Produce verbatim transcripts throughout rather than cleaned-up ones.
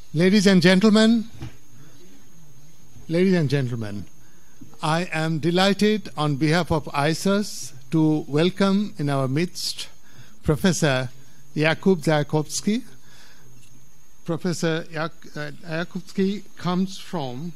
Ladies and gentlemen, ladies and gentlemen, I am delighted on behalf of I C E R S to welcome in our midst Professor Jakub Zajkowski. Professor Zajkowski comes from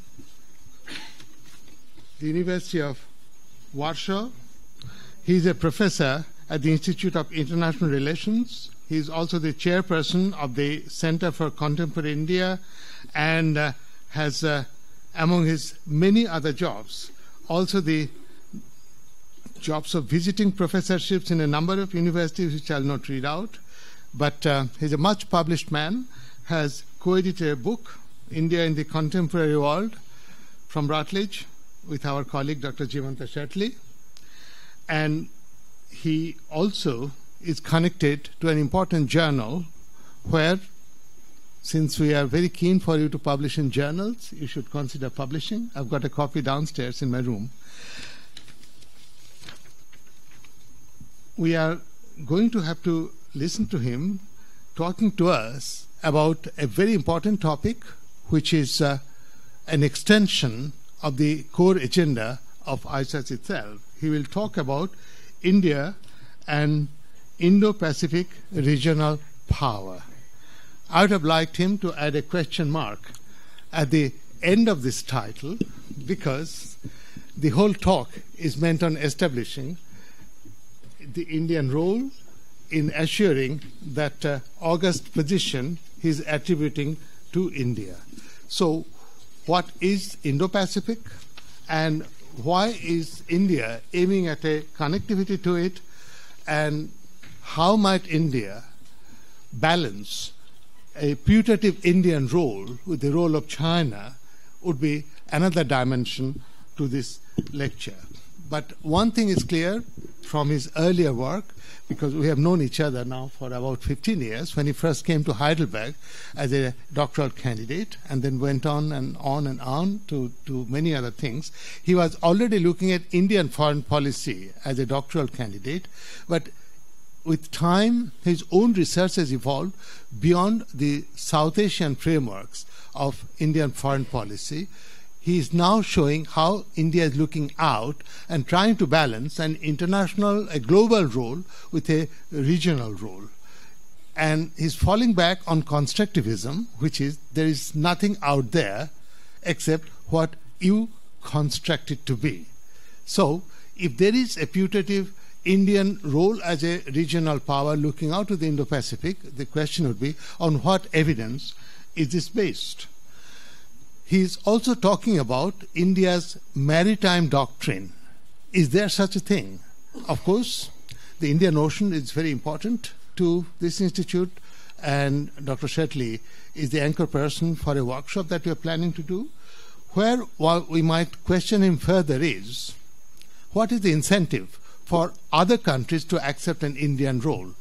the University of Warsaw. He is a professor at the Institute of International Relations. He is also the chairperson of the Center for Contemporary India and uh, has, uh, among his many other jobs, also the jobs of visiting professorships in a number of universities which I'll not read out. But uh, he's a much published man, has co-edited a book, India in the Contemporary World, from Routledge, with our colleague Doctor Jimanta Shetty. And he also is connected to an important journal where, since we are very keen for you to publish in journals, you should consider publishing. I've got a copy downstairs in my room. We are going to have to listen to him talking to us about a very important topic, which is uh, an extension of the core agenda of I C E R S itself. He will talk about India and Indo-Pacific regional power. I would have liked him to add a question mark at the end of this title, because the whole talk is meant on establishing the Indian role in assuring that uh, august position he is attributing to India. So, what is Indo-Pacific, and why is India aiming at a connectivity to it, and how might India balance a putative Indian role with the role of China would be another dimension to this lecture. But one thing is clear from his earlier work, because we have known each other now for about fifteen years, when he first came to Heidelberg as a doctoral candidate and then went on and on and on to, to many other things. He was already looking at Indian foreign policy as a doctoral candidate, but with time, his own research has evolved beyond the South Asian frameworks of Indian foreign policy. He is now showing how India is looking out and trying to balance an international, a global role with a regional role. And he's falling back on constructivism, which is there is nothing out there except what you construct it to be. So, if there is a putative Indian role as a regional power looking out to the Indo-Pacific, the question would be, on what evidence is this based? He is also talking about India's maritime doctrine. Is there such a thing? Of course, the Indian Ocean is very important to this institute, and Doctor Shetty is the anchor person for a workshop that we are planning to do, where what we might question him further is, what is the incentive for other countries to accept an Indian role?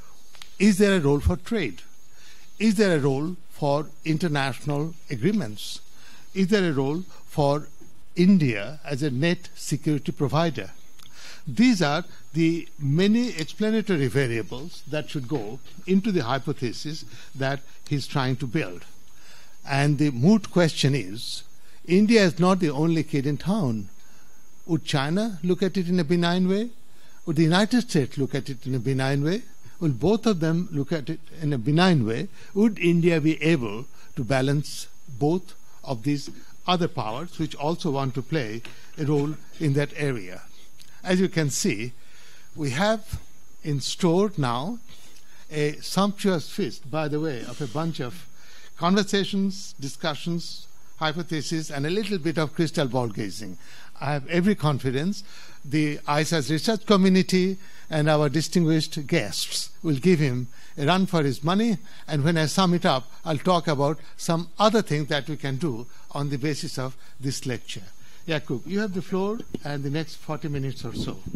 Is there a role for trade? Is there a role for international agreements? Is there a role for India as a net security provider? These are the many explanatory variables that should go into the hypothesis that he's trying to build. And the moot question is, India is not the only kid in town. Would China look at it in a benign way? Would the United States look at it in a benign way? Will both of them look at it in a benign way? Would India be able to balance both of these other powers, which also want to play a role in that area? As you can see, we have in store now a sumptuous feast, by the way, of a bunch of conversations, discussions, hypotheses, and a little bit of crystal ball gazing. I have every confidence the I C E R S research community and our distinguished guests will give him a run for his money, and when I sum it up, I'll talk about some other things that we can do on the basis of this lecture. Jakub, you have the floor and the next forty minutes or so.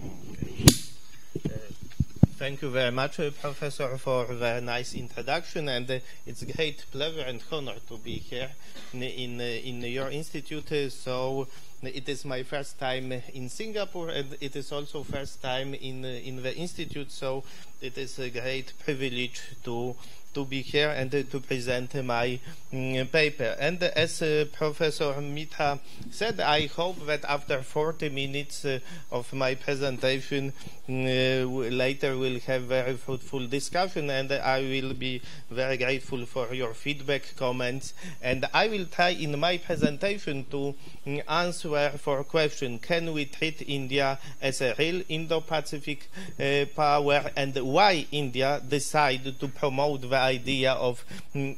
Uh, thank you very much, uh, Professor, for a very nice introduction, and uh, it's a great pleasure and honor to be here in, in, uh, in your institute. Uh, so it is my first time in Singapore, and it is also first time in uh, in the institute. So it is a great privilege to to be here and uh, to present uh, my um, paper. And uh, as uh, Professor Mitra said, I hope that after forty minutes uh, of my presentation, uh, later we'll have very fruitful discussion, and I will be very grateful for your feedback, comments, and I will try in my presentation to um, answer for question: can we treat India as a real Indo-Pacific uh, power, and why India decided to promote the idea of um,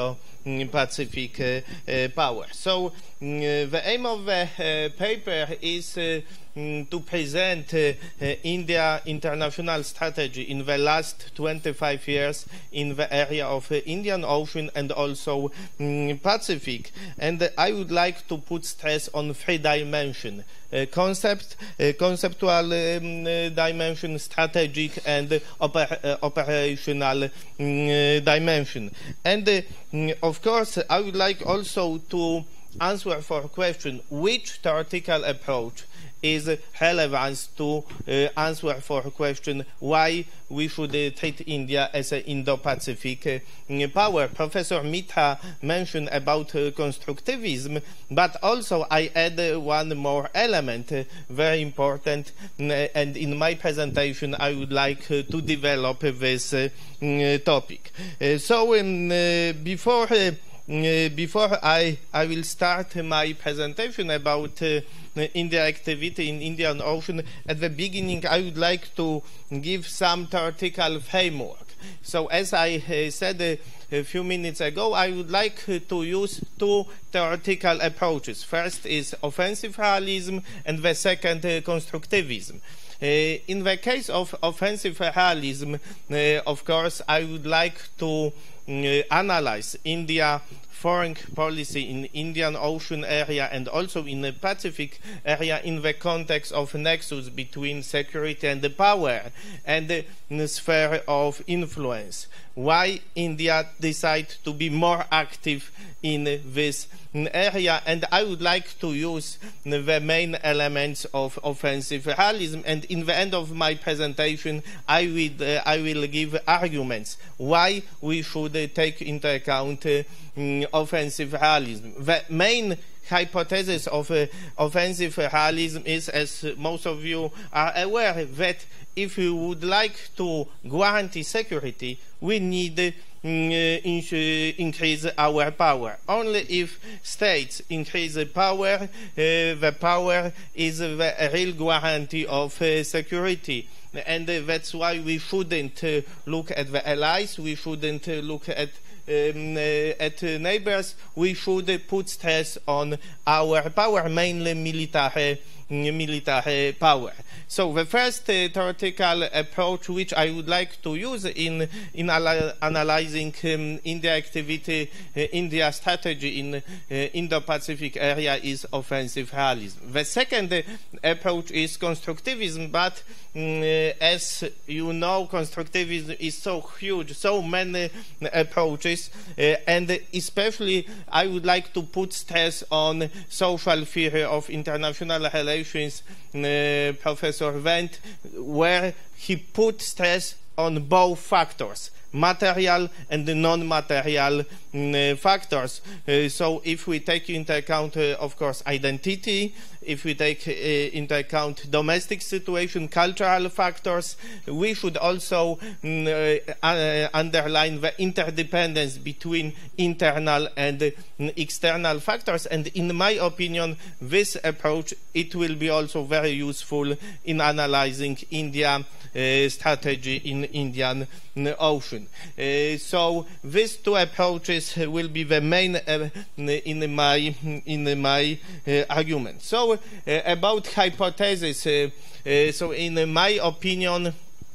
Indo-Pacific uh, uh, power. So um, the aim of the uh, paper is uh, um, to present uh, uh, India international strategy in the last twenty-five years in the area of uh, Indian Ocean and also um, Pacific. And uh, I would like to put stress on three dimensions: uh, concept, uh, conceptual um, uh, dimension, strategic, and uh, oper uh, operational um, uh, dimension. And uh, of course, I would like also to answer for a question: which theoretical approach is relevant to uh, answer for a question why we should uh, treat India as an Indo-Pacific uh, power. Professor Mitra mentioned about uh, constructivism, but also I add uh, one more element, uh, very important, uh, and in my presentation I would like uh, to develop uh, this uh, uh, topic. Uh, so um, uh, before uh, Uh, before I, I will start my presentation about uh, India activity in Indian Ocean, at the beginning I would like to give some theoretical framework. So as I uh, said uh, a few minutes ago, I would like uh, to use two theoretical approaches. First is offensive realism, and the second uh, constructivism. Uh, in the case of offensive realism, uh, of course, I would like to uh, analyze India foreign policy in Indian Ocean area and also in the Pacific area in the context of nexus between security and the power and the, the sphere of influence. Why India decided to be more active in this area, and I would like to use the main elements of offensive realism, and in the end of my presentation I will, uh, I will give arguments why we should uh, take into account uh, um, offensive realism. The main hypothesis of uh, offensive realism is, as most of you are aware, that if we would like to guarantee security, we need uh, in, uh, increase our power. Only if states increase the power, uh, the power is the real guarantee of uh, security. And uh, that's why we shouldn't uh, look at the allies, we shouldn't uh, look at Um, uh, at uh, neighbors, we should uh, put stress on our power, mainly military, military power. So the first uh, theoretical approach which I would like to use in, in analyzing um, India activity, uh, India strategy in uh, Indo-Pacific area is offensive realism. The second uh, approach is constructivism, but um, uh, as you know, constructivism is so huge, so many approaches, uh, and especially I would like to put stress on social theory of international relations, uh, Professor Wendt, where he put stress on both factors, material and non-material um, factors. Uh, so if we take into account, uh, of course, identity, if we take uh, into account domestic situation, cultural factors, we should also um, uh, underline the interdependence between internal and uh, external factors. And in my opinion, this approach, it will be also very useful in analyzing India uh, strategy in Indian Ocean. Uh, so these two approaches will be the main uh, in my in my uh, argument. So uh, about hypothesis, uh, uh, so in my opinion, uh,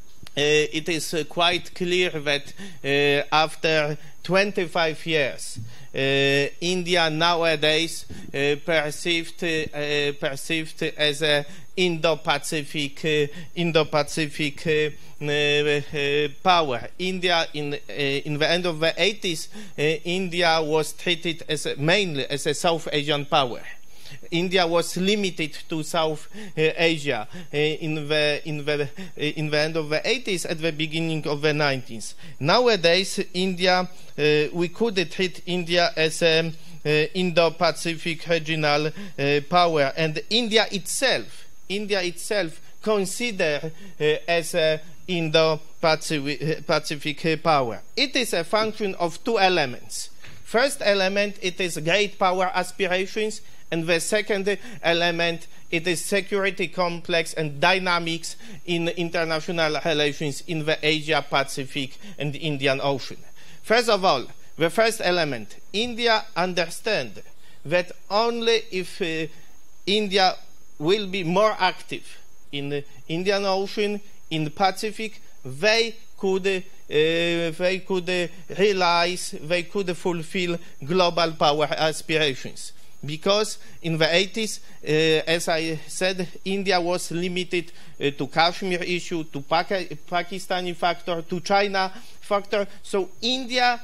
it is uh, quite clear that uh, after twenty-five years, uh, India nowadays uh, perceived uh, perceived as a Indo-Pacific uh, Indo-Pacific uh, uh, uh, power. India in uh, in the end of the eighties, uh, India was treated as a, mainly as a South Asian power. India was limited to South uh, Asia uh, in the in the uh, in the end of the eighties, at the beginning of the nineties. Nowadays, India, uh, we could treat India as a uh, Indo-Pacific regional uh, power, and India itself, India itself, considered uh, as a Indo-Pacific Pacific power. It is a function of two elements. First element, it is great power aspirations, and the second element, it is security complex and dynamics in international relations in the Asia-Pacific and Indian Ocean. First of all, the first element, India understands that only if uh, India will be more active in the Indian Ocean, in the Pacific, they could uh, they could uh, realize, they could fulfill global power aspirations. Because in the eighties, uh, as I said, India was limited uh, to Kashmir issue, to Paki Pakistani factor, to China factor. So India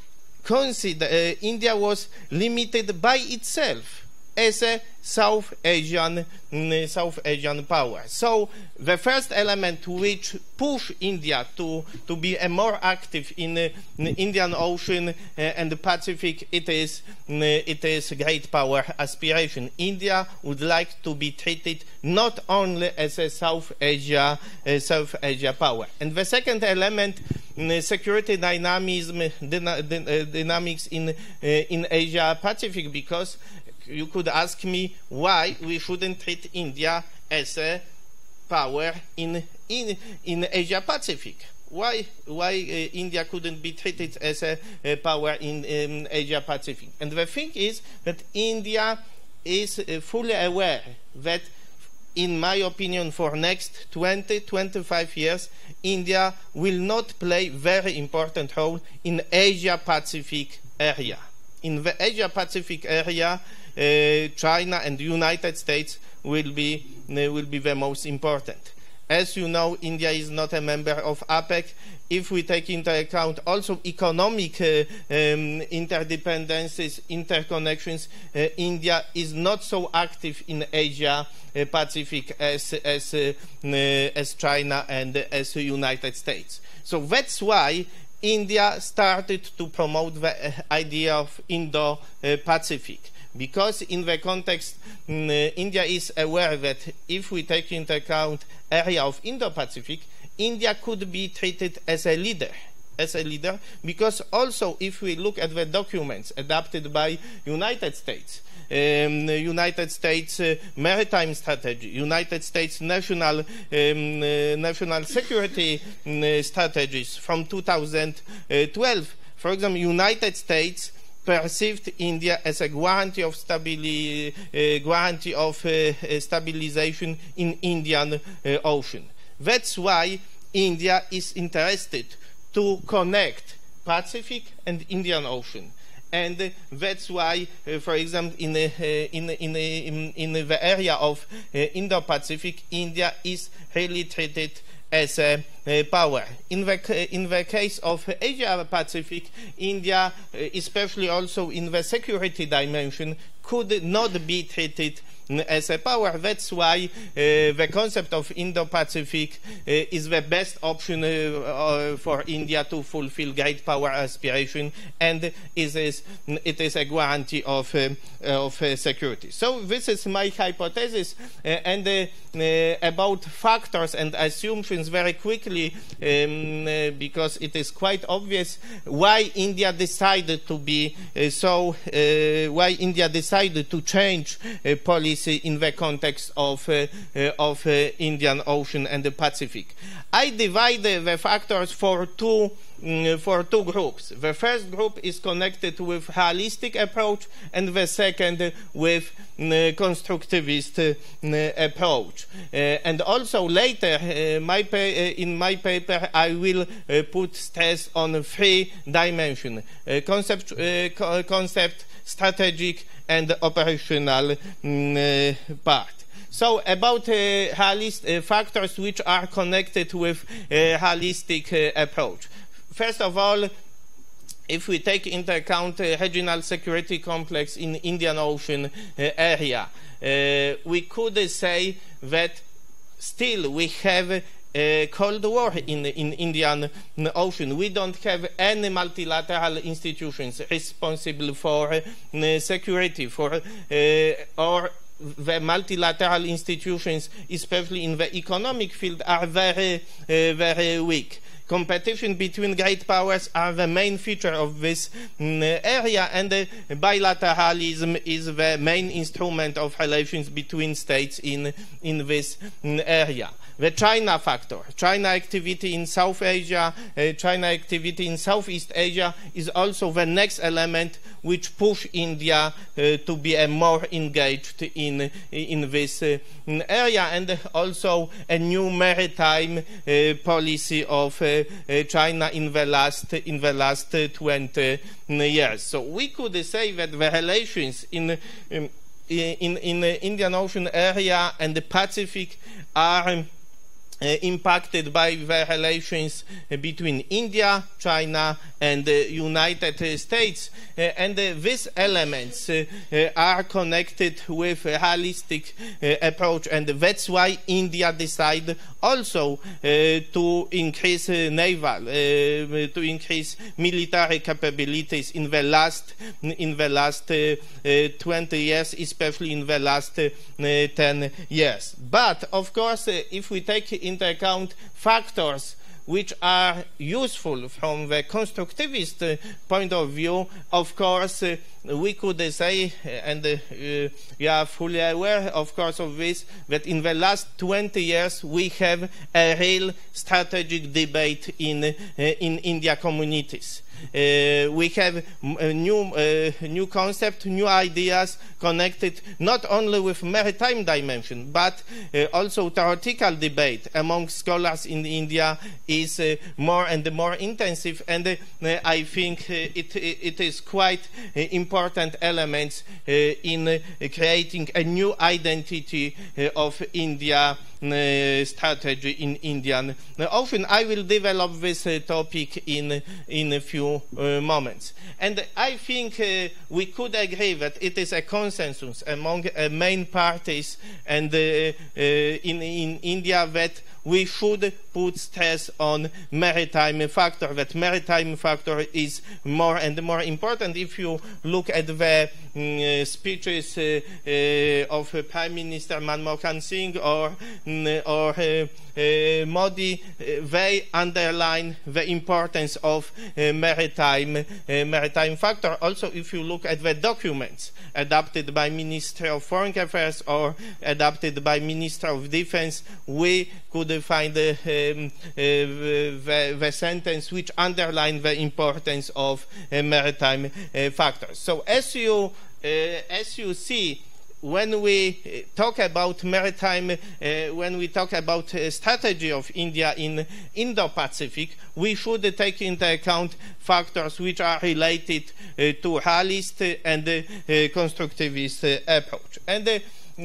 consider uh, India was limited by itself as a South Asian mm, South Asian power. So the first element which push India to to be a more active in the uh, Indian Ocean uh, and the Pacific, it is uh, it is great power aspiration. India would like to be treated not only as a South Asia uh, South Asia power. And the second element, uh, security dynamism, dyna dy dynamics in uh, in Asia Pacific, because you could ask me why we shouldn't treat India as a power in in in Asia Pacific. Why why uh, India couldn't be treated as a, a power in um, Asia Pacific? And the thing is that India is uh, fully aware that, in my opinion, for next twenty to twenty-five years, India will not play very important role in Asia Pacific area. In the Asia Pacific area, Uh, China and the United States will be uh, will be the most important. As you know, India is not a member of APEC. If we take into account also economic uh, um, interdependencies, interconnections, uh, India is not so active in Asia uh, Pacific as as uh, uh, as China and uh, as the United States. So that's why India started to promote the uh, idea of Indo-Pacific. Because in the context, um, uh, India is aware that if we take into account area of Indo-Pacific, India could be treated as a leader, as a leader. Because also, if we look at the documents adopted by United States, um, the United States uh, maritime strategy, United States national um, uh, national security um, strategies from two thousand twelve, for example, United States perceived India as a guarantee of stability, uh, guarantee of uh, stabilization in Indian uh, Ocean. That's why India is interested to connect Pacific and Indian Ocean. And uh, that's why, uh, for example, in, uh, in, in, in, in the area of uh, Indo-Pacific, India is really treated as a, a power. In the, in the case of Asia Pacific, India, especially also in the security dimension, could not be treated as a power. That's why uh, the concept of Indo-Pacific uh, is the best option uh, uh, for India to fulfill great power aspiration, and is, is, it is a guarantee of, uh, of uh, security. So this is my hypothesis, uh, and uh, uh, about factors and assumptions very quickly, um, uh, because it is quite obvious why India decided to be uh, so, uh, why India decided to change uh, policy in the context of, uh, uh, of uh, Indian Ocean and the Pacific. I divide uh, the factors for two, um, for two groups. The first group is connected with realistic approach, and the second uh, with uh, constructivist uh, approach. Uh, and also later, uh, my pa uh, in my paper, I will uh, put stress on three dimensions: uh, concept, uh, co concept, strategic, and operational um, uh, part. So about uh, realist, uh, factors which are connected with a holistic uh, approach. First of all, if we take into account the regional security complex in Indian Ocean uh, area, uh, we could uh, say that still we have a Cold War in in Indian Ocean. We don't have any multilateral institutions responsible for uh, security, for uh, or the multilateral institutions, especially in the economic field, are very uh, very weak. Competition between great powers are the main feature of this mm, area, and uh, bilateralism is the main instrument of relations between states in, in this mm, area. The China factor, China activity in South Asia, uh, China activity in Southeast Asia is also the next element which push India uh, to be uh, more engaged in, in this uh, area, and also a new maritime uh, policy of uh, Uh, China in the last in the last uh, twenty years. So we could uh, say that the relations in um, in in the Indian Ocean area and the Pacific are um, uh, impacted by the relations uh, between India, China, and the United States, uh, and uh, these elements uh, uh, are connected with a holistic uh, approach, and that's why India decided also uh, to increase uh, naval, uh, to increase military capabilities in the last in the last uh, uh, twenty years, especially in the last uh, uh, ten years. But of course, uh, if we take into account factors which are useful from the constructivist uh, point of view, of course, uh, we could uh, say, uh, and uh, uh, you are fully aware, of course, of this, that in the last twenty years we have a real strategic debate in, uh, in India communities. Uh, we have a new, uh, new concept, new ideas connected not only with maritime dimension, but uh, also theoretical debate among scholars in India is uh, more and more intensive, and uh, I think uh, it, it is quite uh, important elements uh, in uh, creating a new identity uh, of India Uh, strategy in Indian Ocean. I will develop this uh, topic in in a few uh, moments, and I think uh, we could agree that it is a consensus among uh, main parties and uh, uh, in in India that we should put stress on maritime factor, that maritime factor is more and more important. If you look at the mm, speeches uh, uh, of uh, Prime Minister Manmohan Singh or, mm, or uh, uh, Modi, uh, they underline the importance of uh, maritime, uh, maritime factor. Also, if you look at the documents adopted by Minister of Foreign Affairs or adopted by Minister of Defense, we could find uh, um, uh, the, the sentence which underline the importance of uh, maritime uh, factors. So as you, uh, as you see, when we talk about maritime, uh, when we talk about uh, strategy of India in Indo-Pacific, we should uh, take into account factors which are related uh, to realist and uh, uh, constructivist uh, approach. And uh, uh,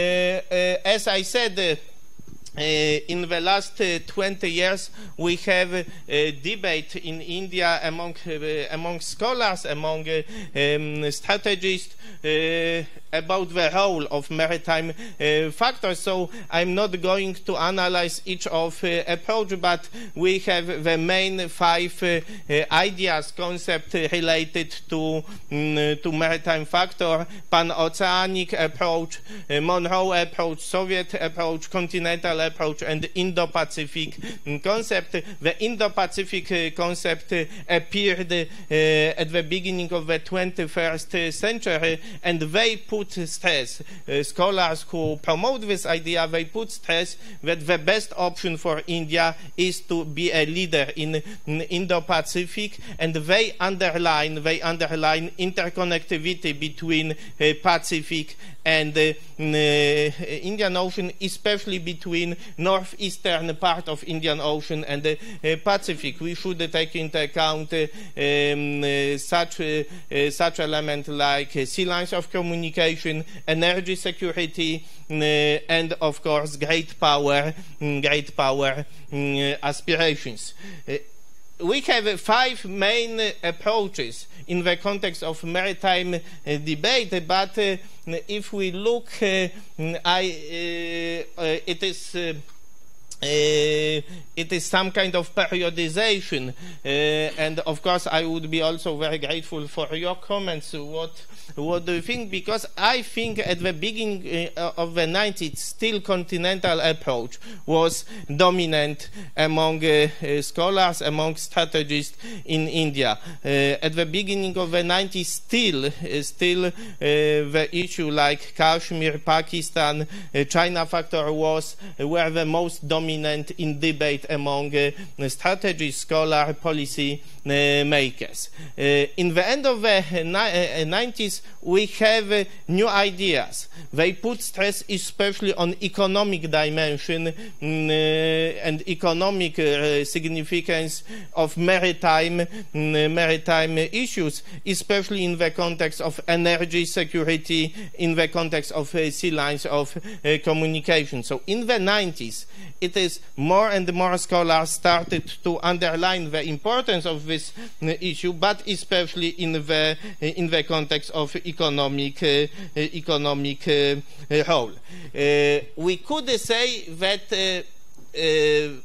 uh, as I said, uh, Uh, in the last uh, twenty years, we have a uh, debate in India among uh, among scholars, among uh, um, strategists uh, about the role of maritime uh, factors. So I'm not going to analyze each of uh, approach, but we have the main five uh, uh, ideas, concept related to um, to maritime factor: pan-oceanic approach, uh, Monroe approach, Soviet approach, continental approach, and Indo-Pacific concept. The Indo-Pacific uh, concept uh, appeared uh, at the beginning of the twenty-first uh, century, and they put stress, uh, scholars who promote this idea, they put stress that the best option for India is to be a leader in, in Indo-Pacific, and they underline, they underline interconnectivity between uh, Pacific and uh, uh, Indian Ocean, especially between northeastern part of Indian Ocean and the uh, Pacific. We should uh, take into account uh, um, uh, such uh, uh, such element like uh, sea lines of communication, energy security, uh, and of course great power, um, great power um, aspirations. Uh, we have five main approaches in the context of maritime uh, debate, but uh, if we look, uh, I, uh, uh, it is uh, Uh, it is some kind of periodization, uh, and of course I would be also very grateful for your comments. What what do you think? Because I think at the beginning uh, of the nineties, still continental approach was dominant among uh, uh, scholars, among strategists in India. Uh, at the beginning of the nineties, still, uh, still uh, the issue like Kashmir, Pakistan, uh, China factor was uh, were the most dominant in debate among uh, strategy, scholar, policy uh, makers. Uh, in the end of the uh, nineties, we have uh, new ideas. They put stress especially on economic dimension uh, and economic uh, significance of maritime, uh, maritime issues, especially in the context of energy security, in the context of uh, sea lines of uh, communication. So in the nineties, it is more and more scholars started to underline the importance of this uh, issue, but especially in the uh, in the context of economic uh, economic uh, uh, whole. Uh, we could say that uh, uh,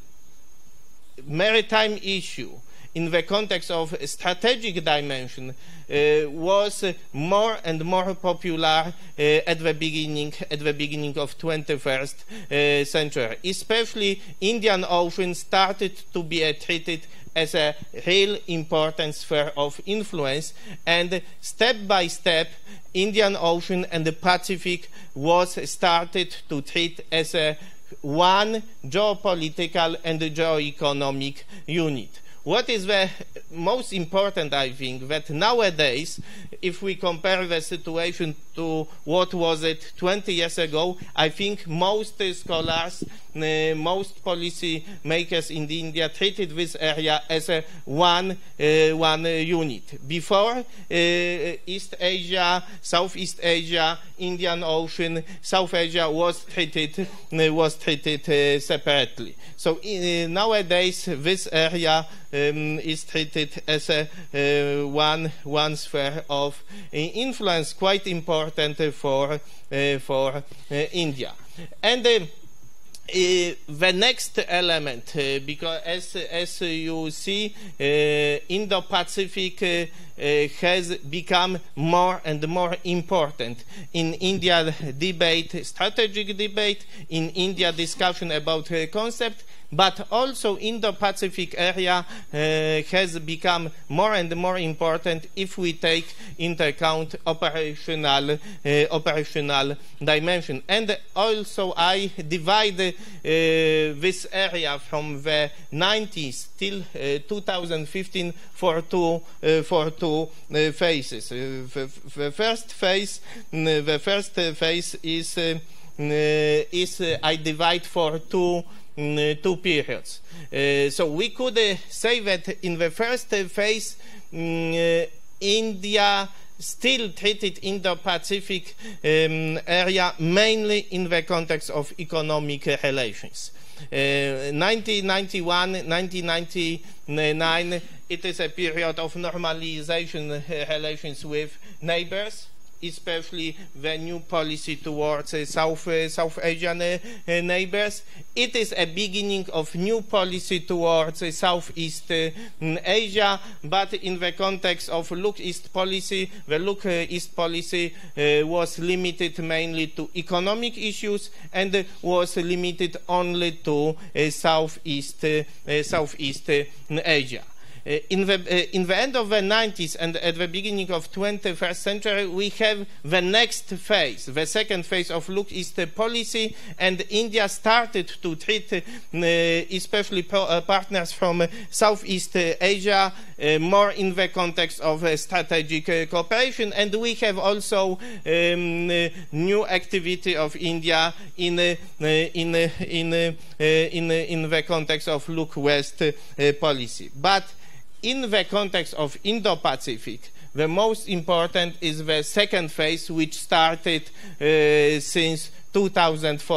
maritime issue in the context of strategic dimension uh, was uh, more and more popular uh, at the beginning at the beginning of twenty-first uh, century. Especially Indian Ocean started to be uh, treated as a real important sphere of influence, and step by step Indian Ocean and the Pacific was started to treat as a one geopolitical and geoeconomic unit. What is the most important, I think, that nowadays, if we compare the situation to what was it twenty years ago, I think most uh, scholars, uh, most policy makers in India treated this area as a one, uh, one uh, unit. Before, uh, East Asia, Southeast Asia, Indian Ocean, South Asia was treated, uh, was treated uh, separately. So uh, nowadays, this area Um, is treated as a uh, one one sphere of uh, influence, quite important uh, for uh, for uh, India. And uh, Uh, the next element, uh, because as as you see, uh, Indo-Pacific uh, uh, has become more and more important in India debate, strategic debate, in India discussion about uh, concept, but also Indo-Pacific area uh, has become more and more important if we take into account operational uh, operational dimension. And also I divide Uh, this area from the nineties till uh, two thousand fifteen for two uh, for two uh, phases. Uh, the, the first phase, uh, the first uh, phase is uh, uh, is uh, I divide for two uh, two periods. Uh, so we could uh, say that in the first uh, phase, um, uh, India still treated Indo-Pacific um, area mainly in the context of economic uh, relations. Uh, nineteen ninety-one, nineteen ninety-nine, it is a period of normalization uh, relations with neighbors, especially the new policy towards uh, South, uh, South Asian uh, uh, neighbors. It is a beginning of new policy towards uh, Southeast uh, Asia, but in the context of Look East policy, the Look uh, East policy uh, was limited mainly to economic issues and uh, was limited only to uh, Southeast, uh, uh, Southeast uh, Asia. Uh, in, the, uh, in the end of the nineties and at the beginning of twenty-first century, we have the next phase, the second phase of Look East policy, and India started to treat uh, especially pro, uh, partners from uh, Southeast Asia uh, more in the context of uh, strategic uh, cooperation, and we have also um, uh, new activity of India in uh, in uh, in uh, in uh, in the context of Look West uh, policy. But in the context of Indo-Pacific, the most important is the second phase, which started uh, since two thousand four.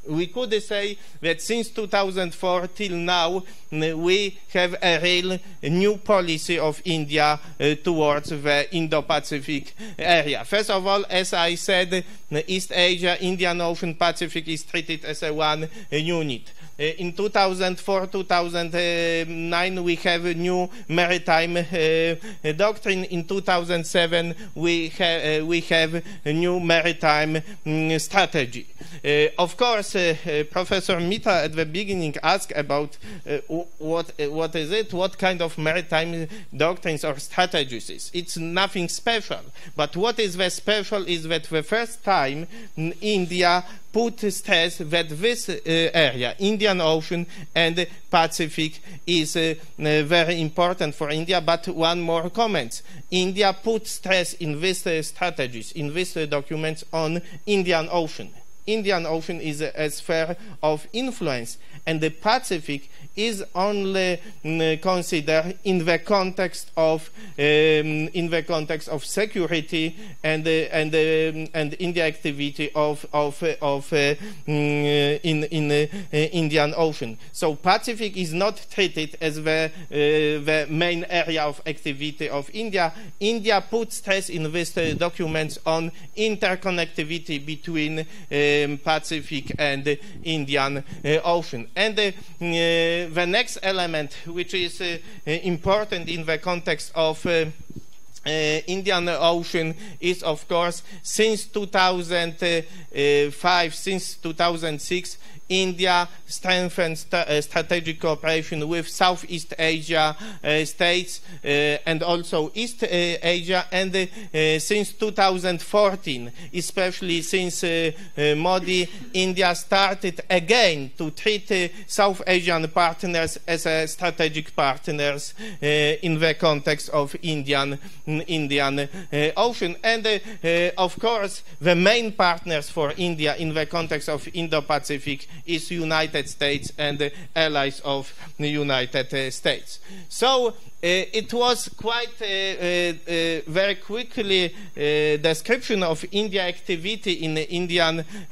we could say that since two thousand four till now, we have a real new policy of India uh, towards the Indo-Pacific area. First of all, as I said, East Asia, Indian Ocean, Pacific is treated as a one uh, unit. Uh, in two thousand four to two thousand nine, we have a new maritime uh, doctrine. In two thousand seven, we, ha uh, we have a new maritime um, strategy. Uh, of course, uh, uh, Professor Mita at the beginning asked about uh, what, uh, what is it, what kind of maritime doctrines or strategies is. It's nothing special. But what is the special is that the first time in India put stress that this uh, area, Indian Ocean and Pacific, is uh, uh, very important for India. But one more comment. India put stress in these uh, strategies, in these uh, documents on Indian Ocean. Indian Ocean is a, a sphere of influence, and the Pacific is only mm, considered in the context of um, in the context of security and uh, and um, and in the activity of of uh, of uh, mm, in in uh, uh, Indian Ocean. So Pacific is not treated as the uh, the main area of activity of India. India puts stress in these uh, documents on interconnectivity between um, Pacific and uh, Indian uh, Ocean. And uh, uh, the next element, which is uh, important in the context of uh, uh, Indian Ocean, is, of course, since two thousand five, since two thousand six, India strengthens st uh, strategic cooperation with Southeast Asia uh, states uh, and also East uh, Asia, and uh, uh, since two thousand fourteen, especially since uh, uh, Modi, India started again to treat uh, South Asian partners as uh, strategic partners uh, in the context of Indian, Indian uh, Ocean. And uh, uh, of course, the main partners for India in the context of Indo-Pacific is United States and the allies of the United uh, States. So uh, it was quite uh, uh, uh, very quickly uh, description of India activity in the Indian um, uh,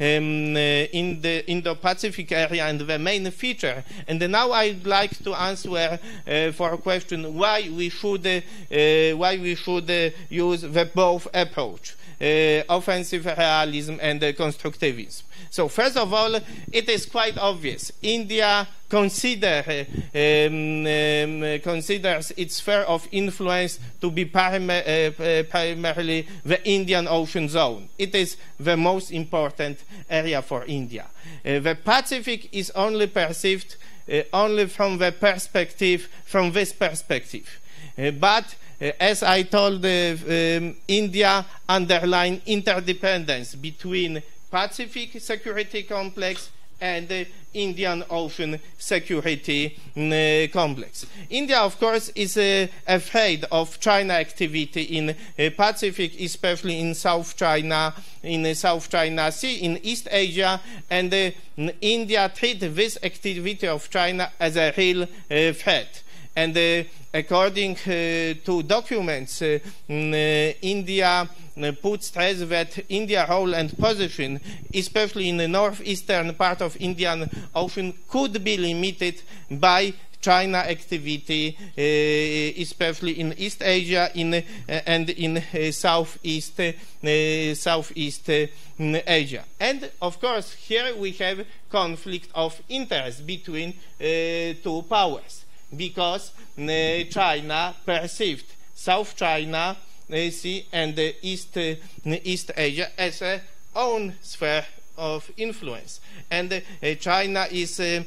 in the Indo-Pacific area and the main feature. And now I'd like to answer uh, for a question why we should uh, uh, why we should uh, use the both approach. Uh, offensive realism and uh, constructivism. So first of all, it is quite obvious. India consider, uh, um, um, considers its sphere of influence to be prim uh, uh, primarily the Indian Ocean zone. It is the most important area for India. Uh, the Pacific is only perceived uh, only from the perspective, from this perspective. Uh, but Uh, as I told, uh, um, India underlined interdependence between Pacific security complex and the Indian Ocean security uh, complex. India, of course, is uh, afraid of China activity in uh, Pacific, especially in South China, in the South China Sea, in East Asia, and uh, India treats this activity of China as a real uh, threat. And uh, according uh, to documents, uh, uh, India uh, puts stress that India's role and position, especially in the northeastern part of Indian Ocean, could be limited by China activity, uh, especially in East Asia in, uh, and in uh, Southeast, uh, Southeast uh, Asia. And of course, here we have conflict of interest between uh, two powers, because uh, China perceived South China uh, Sea and uh, East, uh, East Asia as a own sphere of influence. And uh, China is, uh,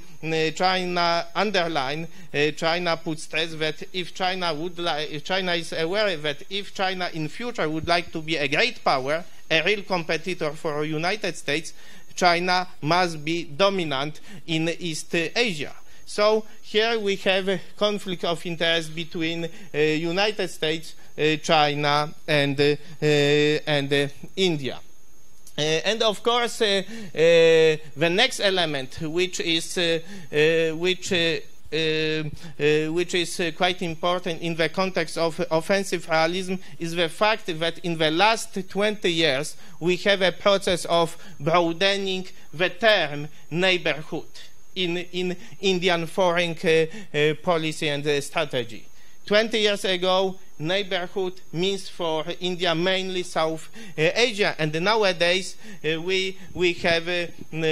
China underline, uh, China puts stress that if China would like, if China is aware that if China in future would like to be a great power, a real competitor for the United States, China must be dominant in East Asia. So here we have a conflict of interest between uh, United States, uh, China, and uh, uh, and uh, India. Uh, and of course, uh, uh, the next element, which is uh, uh, which uh, uh, uh, which is uh, quite important in the context of offensive realism is the fact that in the last twenty years we have a process of broadening the term neighborhood in, in Indian foreign uh, uh, policy and uh, strategy. twenty years ago, neighborhood means for India mainly South uh, Asia, and nowadays uh, we we have uh,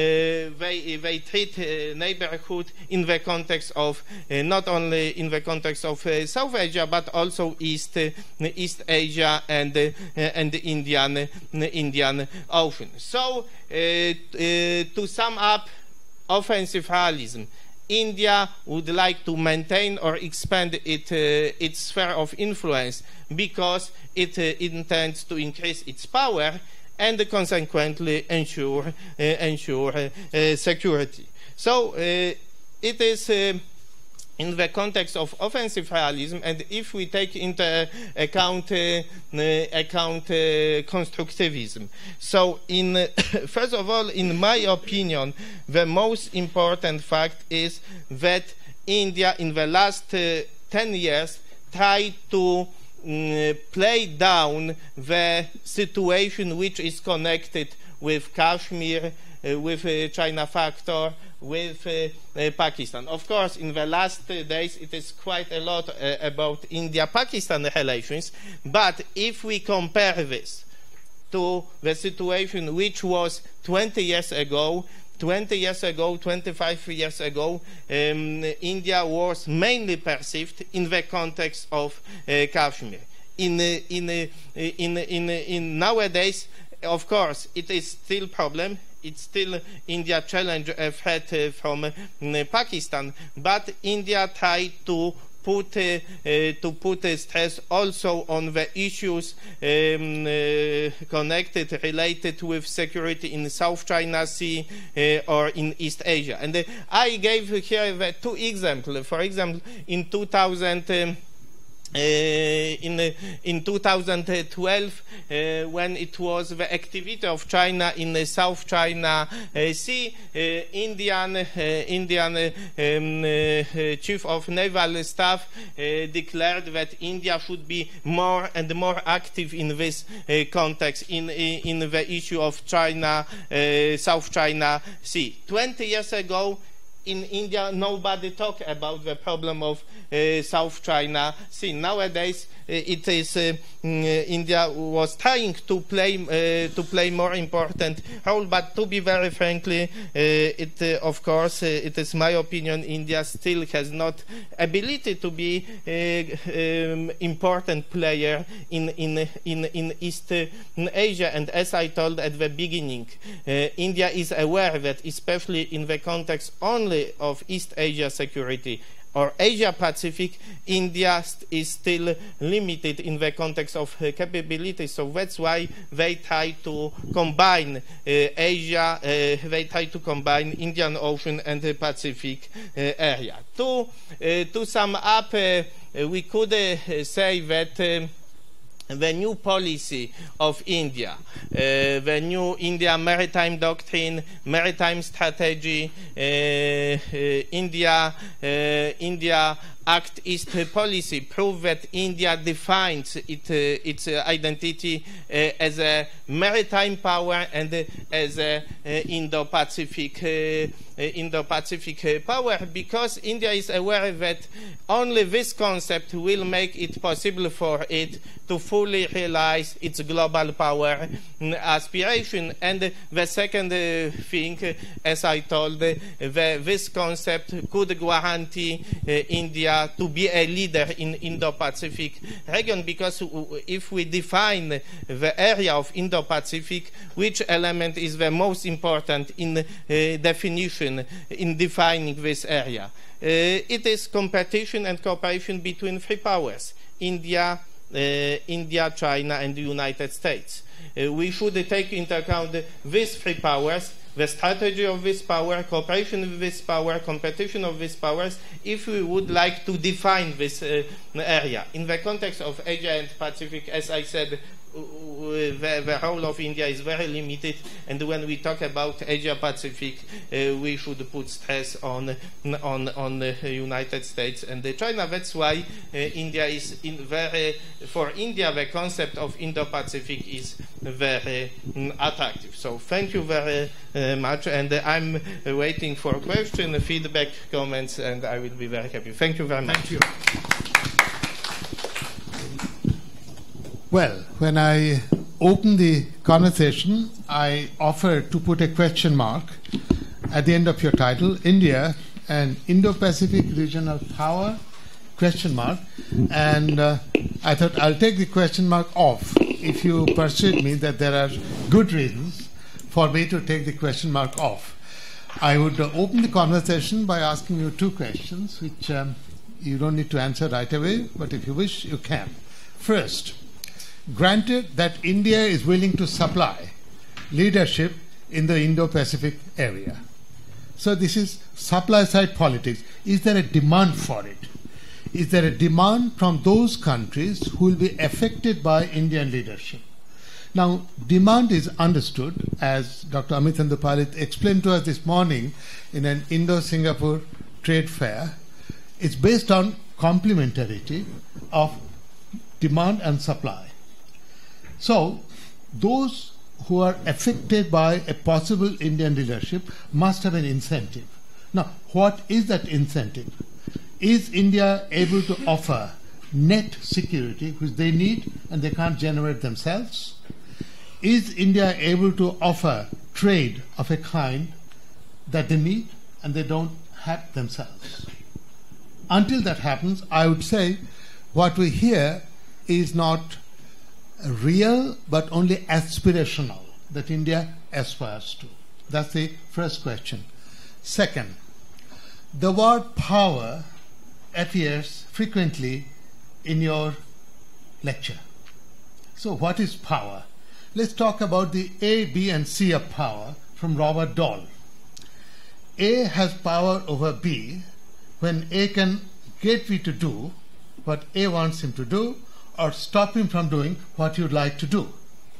they, they treat uh, neighborhood in the context of uh, not only in the context of uh, South Asia but also East uh, East Asia and uh, and the Indian uh, Indian Ocean. So uh, uh, to sum up, offensive realism. India would like to maintain or expand it, uh, its sphere of influence because it uh, intends to increase its power and consequently ensure, uh, ensure uh, uh, security. So uh, it is uh, in the context of offensive realism, and if we take into account uh, account uh, constructivism. So, in uh, first of all, in my opinion, the most important fact is that India, in the last uh, ten years, tried to um, play down the situation which is connected with Kashmir, uh, with uh, China factor, with uh, uh, Pakistan. Of course, in the last uh, days, it is quite a lot uh, about India-Pakistan relations, but if we compare this to the situation which was twenty years ago, twenty years ago, twenty-five years ago, um, India was mainly perceived in the context of uh, Kashmir. In, uh, in, uh, in, in, in nowadays, of course, it is still a problem. It's still India challenge a threat uh, from uh, Pakistan, but India tried to put uh, uh, to put uh, stress also on the issues um, uh, connected, related with security in South China Sea uh, or in East Asia. And uh, I gave here the two examples. For example, in two thousand. Um, Uh, in uh, in two thousand twelve, uh, when it was the activity of China in the South China uh, Sea, uh, Indian uh, Indian uh, um, uh, Chief of Naval Staff uh, declared that India should be more and more active in this uh, context, in in the issue of China uh, South China Sea. Twenty years ago, in India, nobody talked about the problem of uh, South China Sea. Nowadays, uh, it is uh, mm, India was trying to play uh, to play more important role. But to be very frankly, uh, it uh, of course uh, it is my opinion. India still has not ability to be uh, um, important player in in in in East uh, Asia. And as I told at the beginning, uh, India is aware that, especially in the context only of East Asia security or Asia Pacific, India is still limited in the context of uh, capabilities. So that's why they try to combine uh, Asia, uh, they try to combine Indian Ocean and the Pacific uh, area. To, uh, to sum up, uh, we could uh, say that um, the new policy of India, uh, the new India maritime doctrine, maritime strategy, uh, uh, India, uh, India Act East policy prove that India defines it, uh, its uh, identity uh, as a maritime power and uh, as a uh, Indo-Pacific uh, Indo-Pacific uh, power, because India is aware that only this concept will make it possible for it to fully realize its global power aspiration. And the second uh, thing, uh, as I told, uh, the, this concept could guarantee uh, India to be a leader in Indo-Pacific region, because if we define the area of Indo-Pacific, which element is the most important in uh, definition, in defining this area? Uh, it is competition and cooperation between three powers: India, uh, India, China, and the United States. Uh, we should take into account these three powers, the strategy of this power, cooperation with this power, competition of these powers, if we would like to define this uh, area. In the context of Asia and Pacific, as I said, the, the role of India is very limited, and when we talk about Asia Pacific, uh, we should put stress on on on the United States and the China. That's why uh, India is in very for India the concept of Indo-Pacific is very um, attractive. So thank you very uh, much, and uh, I'm uh, waiting for questions, feedback, comments, and I will be very happy. Thank you very much. Thank you. Well, when I opened the conversation, I offered to put a question mark at the end of your title, India and Indo-Pacific Regional Power, question mark. And uh, I thought I'll take the question mark off if you persuade me that there are good reasons for me to take the question mark off. I would uh, open the conversation by asking you two questions, which um, you don't need to answer right away, but if you wish, you can. First, granted that India is willing to supply leadership in the Indo-Pacific area. So this is supply-side politics. Is there a demand for it? Is there a demand from those countries who will be affected by Indian leadership? Now, demand is understood, as Doctor Amit Andopalit explained to us this morning in an Indo-Singapore trade fair. It's based on complementarity of demand and supply. So, those who are affected by a possible Indian leadership must have an incentive. Now, what is that incentive? Is India able to offer net security, which they need and they can't generate themselves? Is India able to offer trade of a kind that they need and they don't have themselves? Until that happens, I would say what we hear is not real but only aspirational that India aspires to. That's the first question. Second, the word power appears frequently in your lecture. So what is power? Let's talk about the A, B, and C of power from Robert Dahl. A has power over B when A can get B to do what A wants him to do, or stop him from doing what you'd like to do.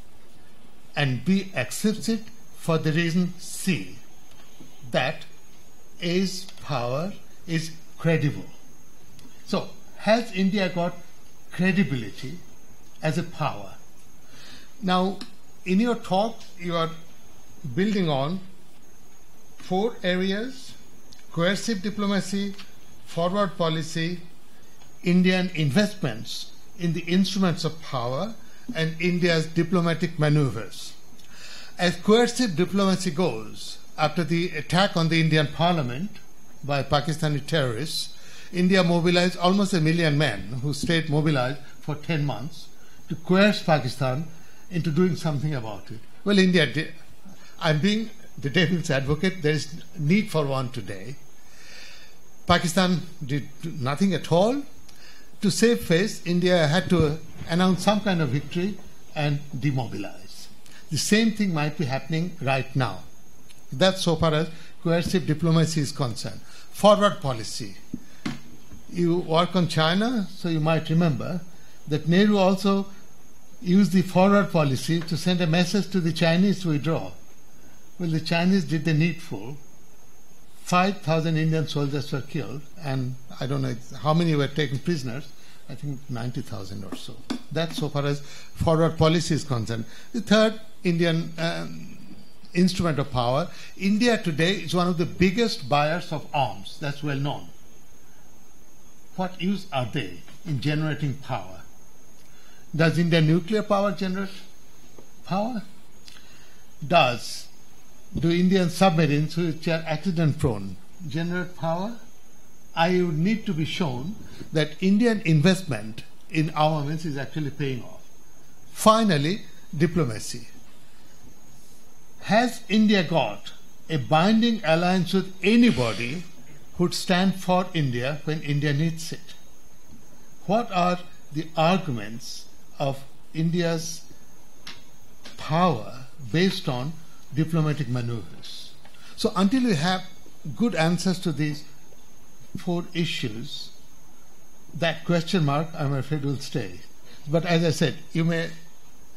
And B accepts it for the reason C, that A's power is credible. So, has India got credibility as a power? Now, in your talk, you are building on four areas: coercive diplomacy, forward policy, Indian investments in the instruments of power, and India's diplomatic maneuvers. As coercive diplomacy goes, after the attack on the Indian parliament by Pakistani terrorists, India mobilized almost a million men who stayed mobilized for ten months to coerce Pakistan into doing something about it. Well, India did. I'm being the devil's advocate. There is need for one today. Pakistan did nothing at all. To save face, India had to announce some kind of victory and demobilize. The same thing might be happening right now. That's so far as coercive diplomacy is concerned. Forward policy. You work on China, so you might remember that Nehru also used the forward policy to send a message to the Chinese to withdraw. Well, the Chinese did the needful. five thousand Indian soldiers were killed, and I don't know how many were taken prisoners. I think ninety thousand or so. That's so far as forward policy is concerned. The third Indian um, instrument of power, India today is one of the biggest buyers of arms. That's well known. What use are they in generating power? Does India nuclear power generate power? Does do Indian submarines, which are accident prone, generate power? I would need to be shown that Indian investment in armaments is actually paying off. Finally, diplomacy. Has India got a binding alliance with anybody who would stand for India when India needs it? What are the arguments of India's power based on diplomatic maneuvers? So until we have good answers to these four issues, that question mark, I'm afraid, will stay. But as I said, you may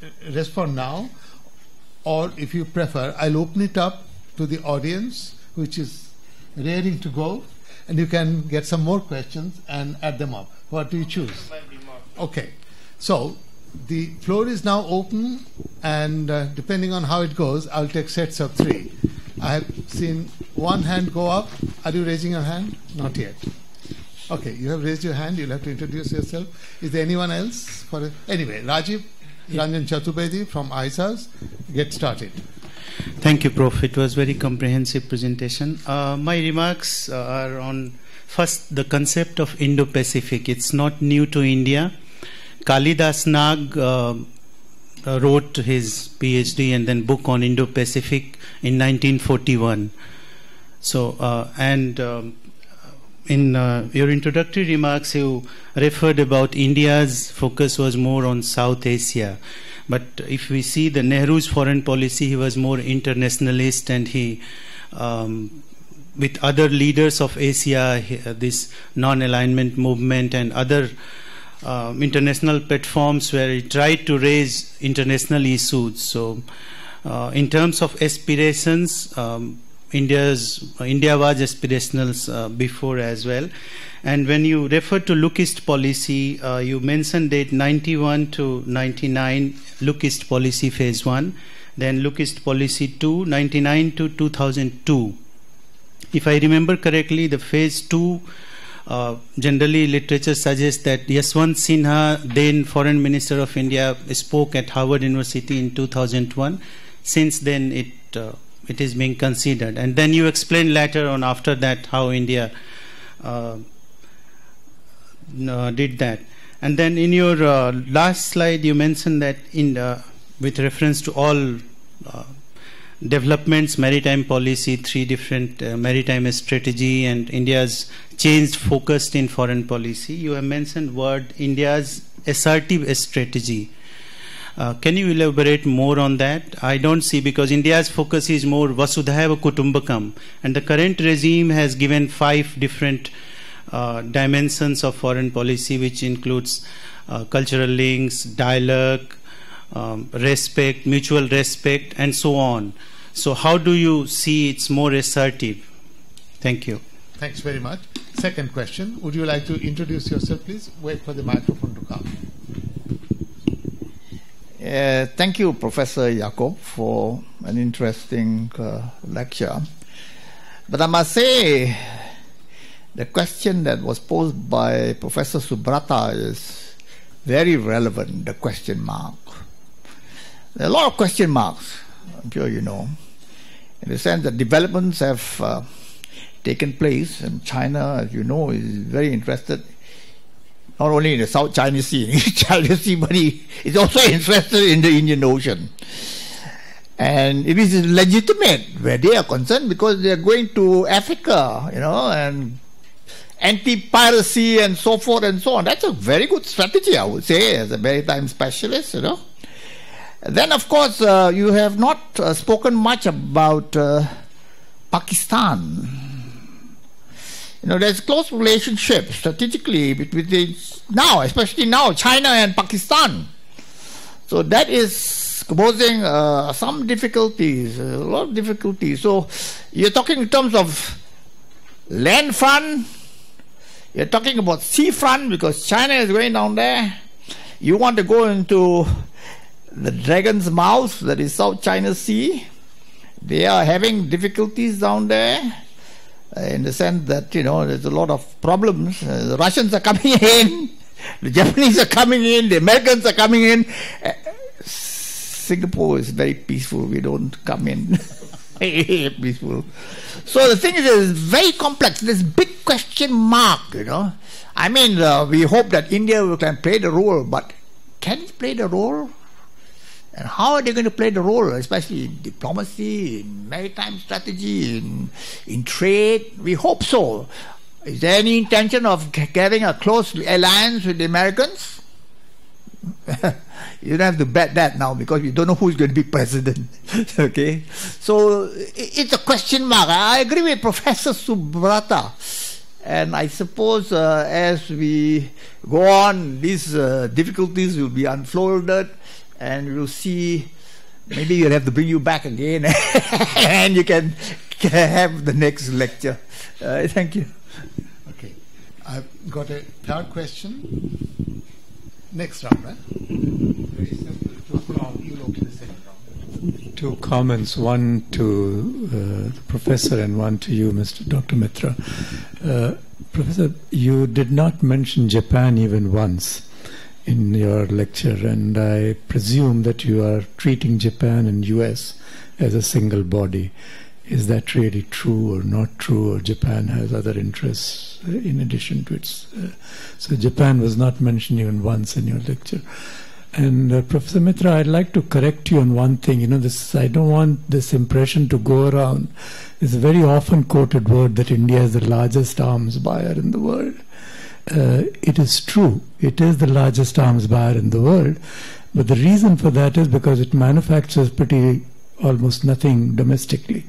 respond now, or if you prefer, I'll open it up to the audience, which is raring to go, and you can get some more questions and add them up. What do you choose? Okay. So the floor is now open, and uh, depending on how it goes, I'll take sets of three. I have seen one hand go up. Are you raising your hand? Not yet. Okay, you have raised your hand. You'll have to introduce yourself. Is there anyone else? For a, anyway, Rajiv Ranjan Chaturvedi from I S A S. Get started. Thank you, Prof. It was very comprehensive presentation. Uh, my remarks uh, are on, first, the concept of Indo-Pacific. It's not new to India. Kalidas Nag uh, uh, wrote his PhD and then book on Indo-Pacific in nineteen forty-one. So, uh, and um, in uh, your introductory remarks, you referred about India's focus was more on South Asia. But if we see the Nehru's foreign policy, he was more internationalist, and he, um, with other leaders of Asia, he, uh, this non-alignment movement and other um, international platforms where he tried to raise international issues. So, uh, in terms of aspirations, um, India's India was aspirational uh, before as well. And when you refer to Look East policy, uh, you mentioned date ninety-one to ninety-nine, Look East policy phase one, then Look East policy two, ninety-nine to two thousand two. If I remember correctly, the phase two, uh, generally literature suggests that Yashwant Sinha, then Foreign Minister of India, spoke at Harvard University in two thousand one. Since then, it uh, it is being considered. And then you explained later on after that how India uh, Uh, did that. And then in your uh, last slide you mentioned that in uh, with reference to all uh, developments, maritime policy, three different uh, maritime strategy, and India's changed focused in foreign policy, you have mentioned word India's assertive strategy. Uh, can you elaborate more on that? I don't see, because India's focus is more Vasudhaiva Kutumbakam, and the current regime has given five different Uh, dimensions of foreign policy, which includes uh, cultural links, dialogue, um, respect, mutual respect, and so on. So how do you see it's more assertive? Thank you. Thanks very much. Second question. Would you like to introduce yourself, please? Wait for the microphone to come. Uh, thank you, Professor Jacob, for an interesting uh, lecture. But I must say, the question that was posed by Professor Subrata is very relevant, the question mark. There are a lot of question marks, I'm sure you know, in the sense that developments have uh, taken place, and China, as you know, is very interested not only in the South China Sea, China Sea, but he is also interested in the Indian Ocean. And it is legitimate where they are concerned, because they are going to Africa, you know, and anti-piracy and so forth and so on. That's a very good strategy, I would say, as a maritime specialist, you know. And then, of course, uh, you have not uh, spoken much about uh, Pakistan. You know, there's close relationship strategically between the, now, especially now, China and Pakistan. So that is posing uh, some difficulties, a lot of difficulties. So you're talking in terms of land front, you're talking about seafront, because China is going down there. You want to go into the dragon's mouth, that is South China Sea. They are having difficulties down there, uh, in the sense that, you know, there's a lot of problems. Uh, the Russians are coming in, the Japanese are coming in, the Americans are coming in. Uh, Singapore is very peaceful. We don't come in. Peaceful. So the thing is, it's very complex. This big question mark, you know. I mean, uh, we hope that India can play the role, but can it play the role? And how are they going to play the role, especially in diplomacy, in maritime strategy, in, in trade? We hope so. Is there any intention of getting a close alliance with the Americans? You don't have to bet that now, because you don't know who's going to be president. Okay, so it's a question mark. I agree with Professor Subrata, and I suppose uh, as we go on, these uh, difficulties will be unfolded, and we'll see. Maybe we'll have to bring you back again, and you can have the next lecture. Uh, thank you. Okay, I've got a third question. Next round, right? Very simple. Two round. You'll open the second round. Two comments, one to uh, the professor and one to you, Mister Doctor Mitra. Uh, Professor, you did not mention Japan even once in your lecture, and I presume that you are treating Japan and U S as a single body. Is that really true or not true, or Japan has other interests in addition to its... Uh, so Japan was not mentioned even once in your lecture. And uh, Professor Mitra, I'd like to correct you on one thing. You know, this I don't want this impression to go around. It's a very often quoted word that India is the largest arms buyer in the world. Uh, it is true. It is the largest arms buyer in the world. But the reason for that is because it manufactures pretty almost nothing domestically.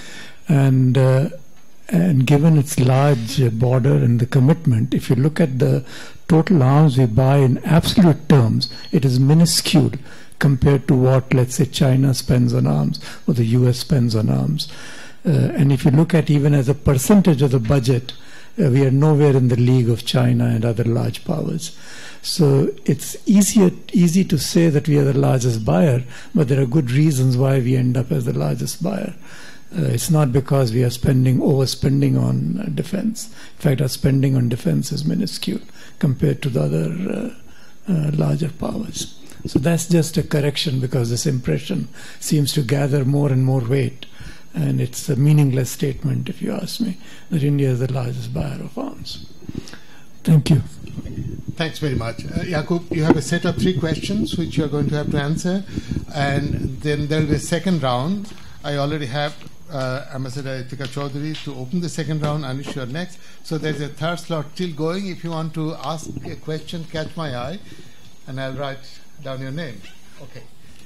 And uh, and given its large border and the commitment, if you look at the total arms we buy in absolute terms, it is minuscule compared to what, let's say, China spends on arms or the U S spends on arms. Uh, and if you look at even as a percentage of the budget, uh, we are nowhere in the league of China and other large powers. So it's easier, easy to say that we are the largest buyer, but there are good reasons why we end up as the largest buyer. Uh, it's not because we are spending, overspending on uh, defense. In fact, our spending on defense is minuscule compared to the other uh, uh, larger powers. So that's just a correction, because this impression seems to gather more and more weight. And it's a meaningless statement, if you ask me, that India is the largest buyer of arms. Thank you. Thanks very much. Uh, Yaqub, you have a set of three questions which you are going to have to answer. And then there will be a second round. I already have uh, Ambassador Itika Chaudhary to open the second round. Anish, you are next. So there's a third slot still going. If you want to ask a question, catch my eye, and I'll write down your name. Okay.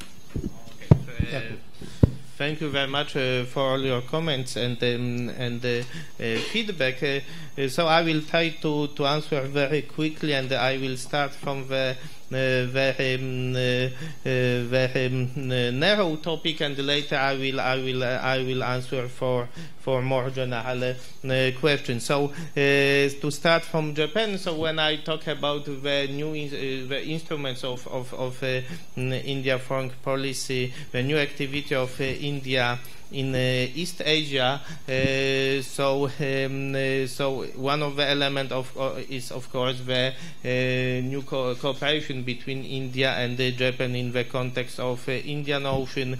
Okay. Uh, Thank you very much uh, for all your comments and um, and uh, uh, feedback. Uh, uh, so I will try to, to answer very quickly, and I will start from the uh, very um, uh, uh, very um, narrow topic, and later I will I will uh, I will answer for for more general uh, questions. So uh, to start from Japan. So when I talk about the new in, uh, the instruments of of, of uh, India foreign policy, the new activity of uh, India in uh, East Asia, uh, so um, uh, so one of the elements of uh, is of course the uh, new co cooperation between India and uh, Japan in the context of uh, Indian Ocean, uh,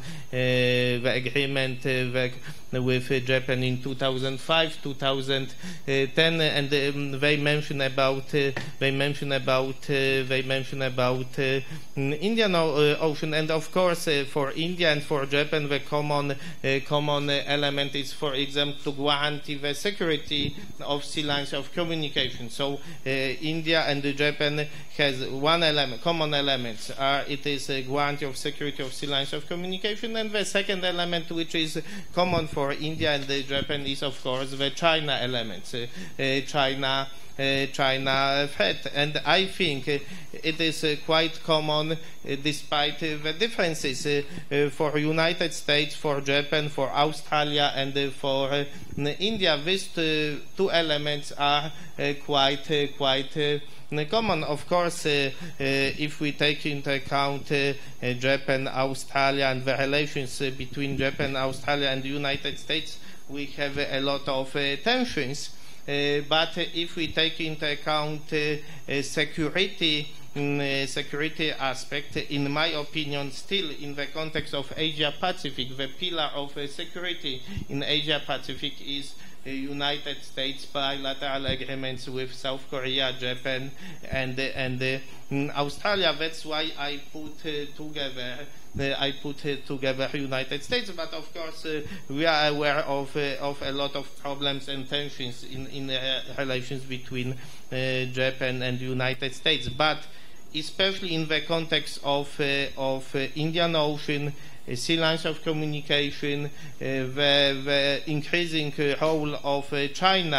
the agreement uh, the, with uh, Japan in two thousand five, two thousand ten, and um, they mention about uh, they mention about uh, they mention about uh, Indian o Ocean, and of course uh, for India and for Japan the common uh, common element is, for example, to guarantee the security of sea lines of communication. So uh, India and Japan has one element, common elements. Are, it is a guarantee of security of sea lines of communication, and the second element, which is common for India and Japan, is of course the China elements. Uh, uh, China. Uh, China threat, and I think uh, it is uh, quite common, uh, despite uh, the differences uh, uh, for United States, for Japan, for Australia, and uh, for uh, India. These uh, two elements are uh, quite uh, quite uh, common. Of course, uh, uh, if we take into account uh, uh, Japan, Australia, and the relations uh, between Japan, Australia, and the United States, we have uh, a lot of uh, tensions. Uh, but uh, if we take into account uh, uh, security, um, uh, security aspect, in my opinion, still in the context of Asia-Pacific, the pillar of uh, security in Asia-Pacific is uh, United States bilateral agreements with South Korea, Japan, and uh, and uh, um, Australia. That's why I put uh, together. Uh, I put uh, together United States, but of course uh, we are aware of uh, of a lot of problems and tensions in in uh, relations between uh, Japan and the United States. But especially in the context of uh, of uh, Indian Ocean, uh, sea lines of communication, uh, the, the increasing uh, role of uh, China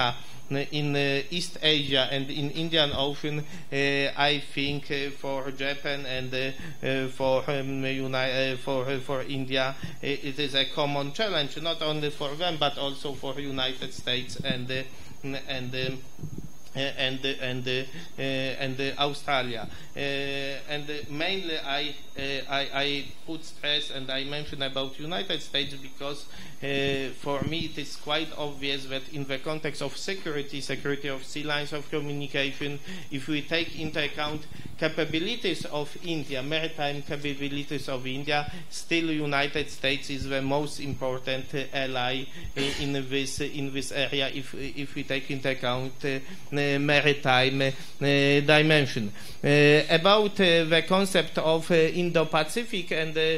in uh, East Asia and in Indian Ocean, uh, I think uh, for Japan and uh, uh, for um, Uni- uh, for uh, for India, uh, it is a common challenge, not only for them but also for United States and uh, and. Um, Uh, and uh, and uh, uh, and uh, Australia, uh, and uh, mainly I, uh, I I put stress and I mention about United States because uh, for me it is quite obvious that in the context of security, security of sea lines of communication, if we take into account capabilities of India, maritime capabilities of India, still United States is the most important uh, ally in, in this in this area. If if we take into account uh, maritime uh, dimension. Uh, about uh, the concept of uh, Indo-Pacific, and uh,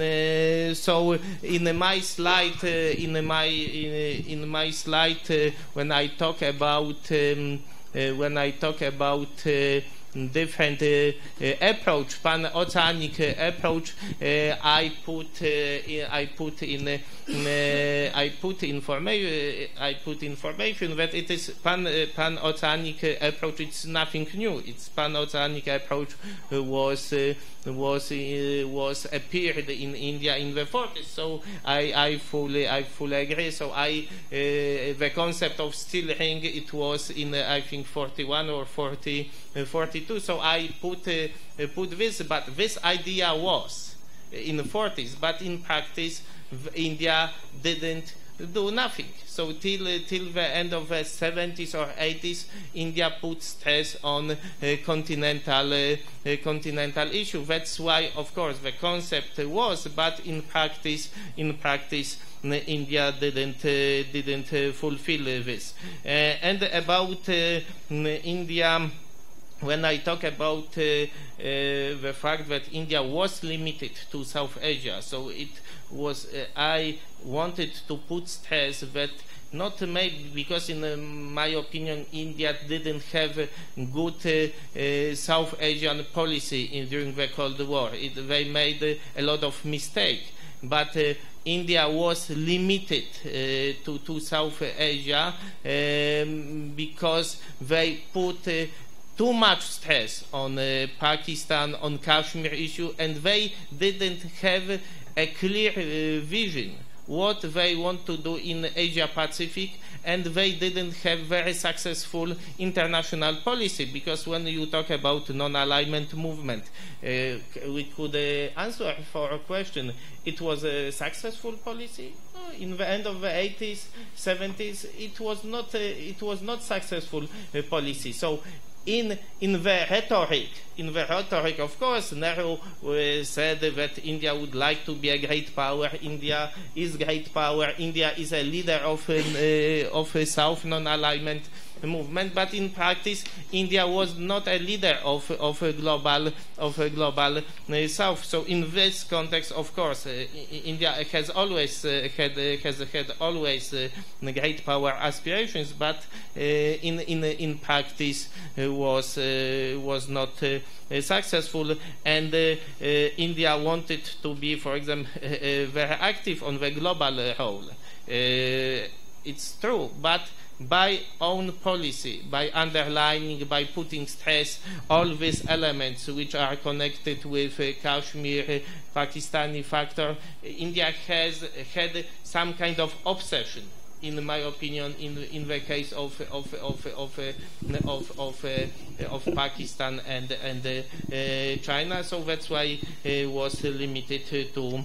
uh, so in my slide, uh, in my in, in my slide, uh, when I talk about um, uh, when I talk about uh, different uh, uh, approach, pan-oceanic uh, approach, uh, I put uh, in, I put in, uh, in uh, I put information uh, I put information that it is pan uh, pan-oceanic uh, approach. It's nothing new. It's pan-oceanic approach uh, was uh, was uh, was appeared in India in the forties. So I I fully I fully agree. So I uh, the concept of steel ring, it was in uh, I think forty-one or forty. Uh, forty-two, so I put uh, uh, put this, but this idea was in the forties, but in practice India didn't do nothing. So till uh, till the end of the seventies or eighties, India put stress on uh, continental uh, uh, continental issue. That's why, of course, the concept was, but in practice, in practice. India didn't uh, didn't uh, fulfill uh, this. Uh, and about uh, India. When I talk about uh, uh, the fact that India was limited to South Asia, so it was, uh, I wanted to put stress that not maybe because in uh, my opinion India didn't have a good uh, uh, South Asian policy in, during the Cold War. It, they made uh, a lot of mistakes, but uh, India was limited uh, to, to South Asia um, because they put uh, too much stress on uh, Pakistan, on Kashmir issue, and they didn't have a clear uh, vision what they want to do in Asia Pacific, and they didn't have very successful international policy, because when you talk about non-alignment movement, uh, we could uh, answer for a question. It was a successful policy. In the end of the eighties, seventies, it was not uh, it was not successful uh, policy. So In, in the rhetoric, in the rhetoric, of course, Nehru uh, said that India would like to be a great power. India is great power. India is a leader of an, uh, of a South non-alignment movement. But in practice, India was not a leader of of a global of a global uh, South. So in this context, of course, uh, India has always uh, had uh, has had always uh, great power aspirations, but uh, in in in practice uh, was uh, was not uh, uh, successful. And uh, uh, India wanted to be, for example, uh, uh, very active on the global uh, role. Uh, it's true, but by own policy, by underlining, by putting stress, all these elements which are connected with uh, Kashmir, uh, Pakistani factor, India has had some kind of obsession, in my opinion, in in the case of of of of uh, of of, uh, of Pakistan and and uh, uh, China. So that's why it uh, was limited to.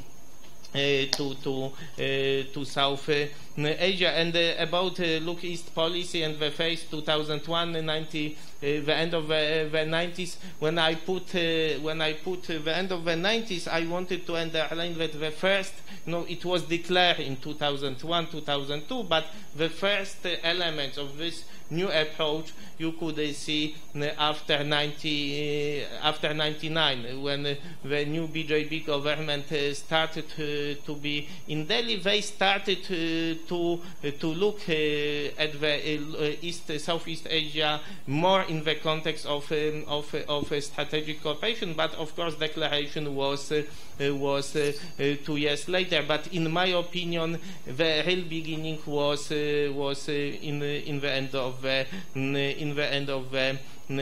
Uh, to to uh, to South uh, Asia. And uh, about uh, Look East policy and the phase two thousand one, ninety, uh, the end of the, the nineties. When I put uh, when I put uh, the end of the nineties, I wanted to underline that the first, you know, it was declared in two thousand one, two thousand two, but the first uh, elements of this new approach you could uh, see uh, after ninety, uh, after ninety-nine, when uh, the new B J P government uh, started uh, to be in Delhi. They started uh, to to look at the East Southeast Asia more in the context of um, of of strategic cooperation. But of course, declaration was uh, was uh, uh, two years later. But in my opinion, the real beginning was uh, was uh, in in the end of the in the end of the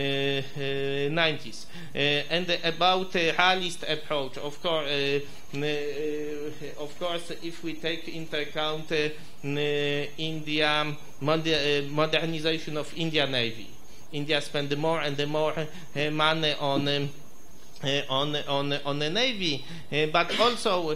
nineties. Uh, and about a realist approach, of course, uh, uh, of course, if we take into account uh, India moder modernization of India Navy, India spent more and more uh, money on. Um, Uh, on on on the navy, uh, but also uh,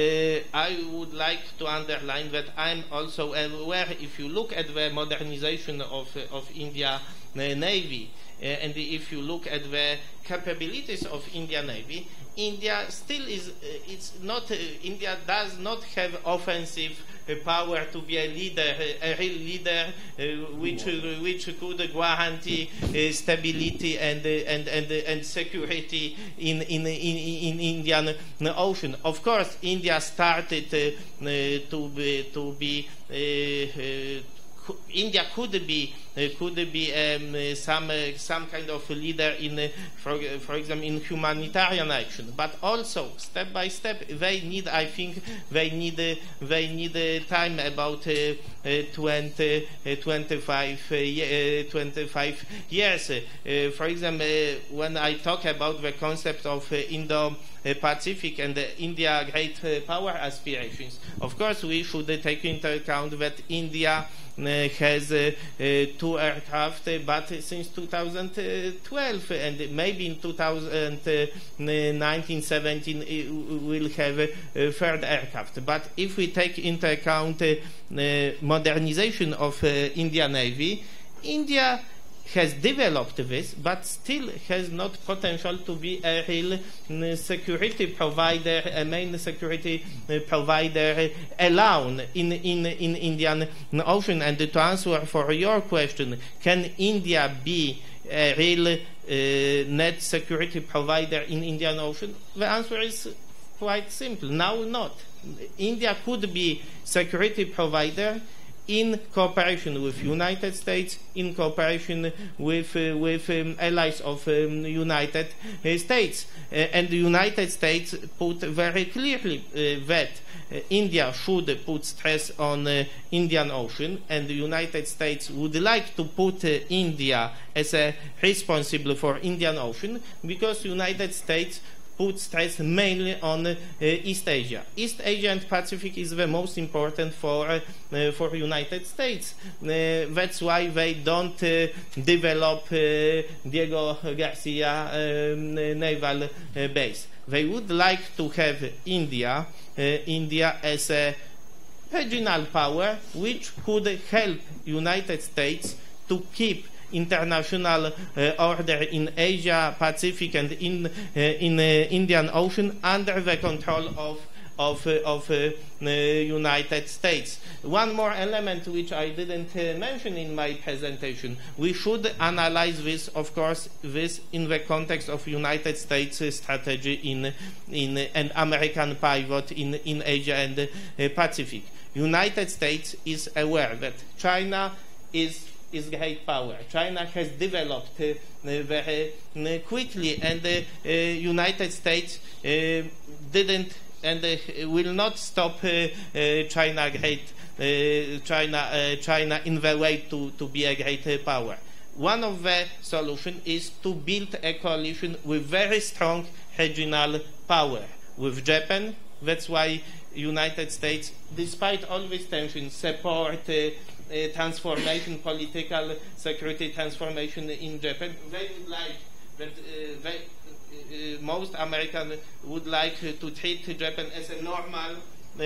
I would like to underline that I'm also aware. If you look at the modernization of uh, of India uh, navy, uh, and if you look at the capabilities of India navy, India still is. Uh, it's not. Uh, India does not have offensive uh, power to be a leader, a real leader, uh, which uh, which could guarantee uh, stability and uh, and and uh, and security in in in, in Indian Ocean. Of course, India started uh, uh, to be to be. Uh, uh, India could be uh, could be um, uh, some uh, some kind of leader in, uh, for for example, in humanitarian action. But also, step by step, they need. I think they need uh, they need uh, time about uh, uh, twenty, uh, twenty-five, uh, uh, twenty-five years. Uh, for example, uh, when I talk about the concept of uh, Indo. Uh, Pacific and uh, India great uh, power aspirations. Of course, we should uh, take into account that India uh, has uh, uh, two aircraft, uh, but since two thousand twelve and maybe in two thousand nineteen seventeen uh, we'll have a uh, third aircraft. But if we take into account uh, uh, modernization of uh, Indian Navy, India has developed this, but still has not potential to be a real uh, security provider, a main security uh, provider alone in, in, in Indian Ocean. And to answer for your question, can India be a real uh, net security provider in Indian Ocean? The answer is quite simple. Now, not. India could be security provider in cooperation with United States, in cooperation with uh, with um, allies of um, United uh, States, uh, and the United States put very clearly uh, that uh, India should put stress on uh, Indian Ocean, and the United States would like to put uh, India as a responsible for Indian Ocean, because United States put stress mainly on uh, East Asia. East Asia and Pacific is the most important for uh, uh, for United States. Uh, that's why they don't uh, develop uh, Diego Garcia um, naval uh, base. They would like to have India, uh, India as a regional power, which could help United States to keep international uh, order in Asia, Pacific, and in uh, in uh, Indian Ocean under the control of of uh, of uh, uh, United States. One more element which I didn't uh, mention in my presentation: we should analyze this, of course, this in the context of United States uh, strategy in in uh, an American pivot in in Asia and uh, Pacific. United States is aware that China is is great power. China has developed uh, very uh, quickly, and the uh, uh, United States uh, didn't and uh, will not stop uh, uh, China great uh, China uh, China in the way to, to be a great uh, power. One of the solutions is to build a coalition with very strong regional power with Japan. That's why United States, despite all these tensions, support uh, Uh, transformation, political security transformation in Japan. They would like that uh, they, uh, most Americans would like uh, to treat Japan as a normal uh,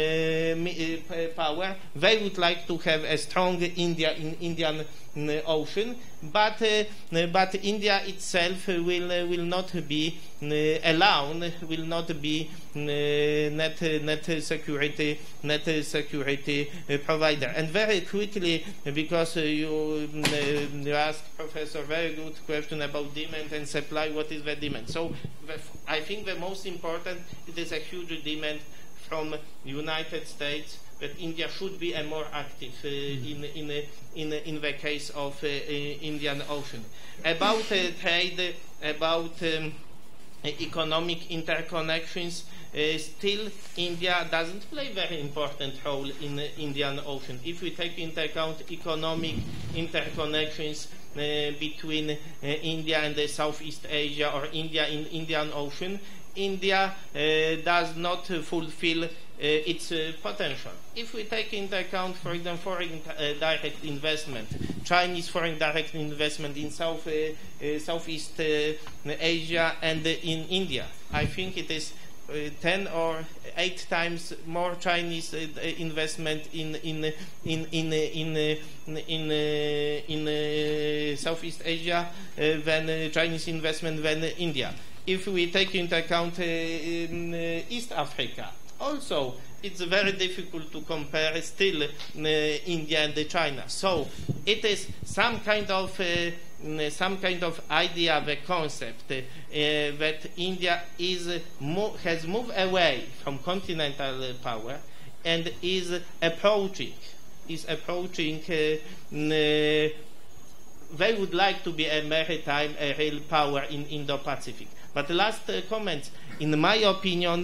uh, power. They would like to have a strong India in Indian uh, Ocean, but uh, but India itself will uh, will not be uh, alone, will not be uh, net net security net security uh, provider. And very quickly, because uh, you, uh, you asked Professor very good question about demand and supply. What is the demand? So the, I think the most important, it is a huge demand from United States that India should be a more active uh, in, in, in, in the case of uh, Indian Ocean. About uh, trade, about um, economic interconnections, uh, still India doesn't play a very important role in the Indian Ocean. If we take into account economic interconnections uh, between uh, India and uh, Southeast Asia or India in Indian Ocean, India uh, does not uh, fulfill uh, its uh, potential. If we take into account, for example, foreign uh, direct investment, Chinese foreign direct investment in South, uh, uh, Southeast uh, Asia and uh, in India, I think it is uh, ten or eight times more Chinese uh, investment in in in in in in, in, uh, in uh, Southeast Asia uh, than uh, Chinese investment than uh, India. If we take into account uh, in, uh, East Africa, also it's very difficult to compare still uh, India and China. So it is some kind of uh, some kind of idea, the concept uh, that India is uh, mo has moved away from continental uh, power and is approaching is approaching. Uh, uh, they would like to be a maritime, a real power in Indo-Pacific. But the last uh, comment, in my opinion, uh,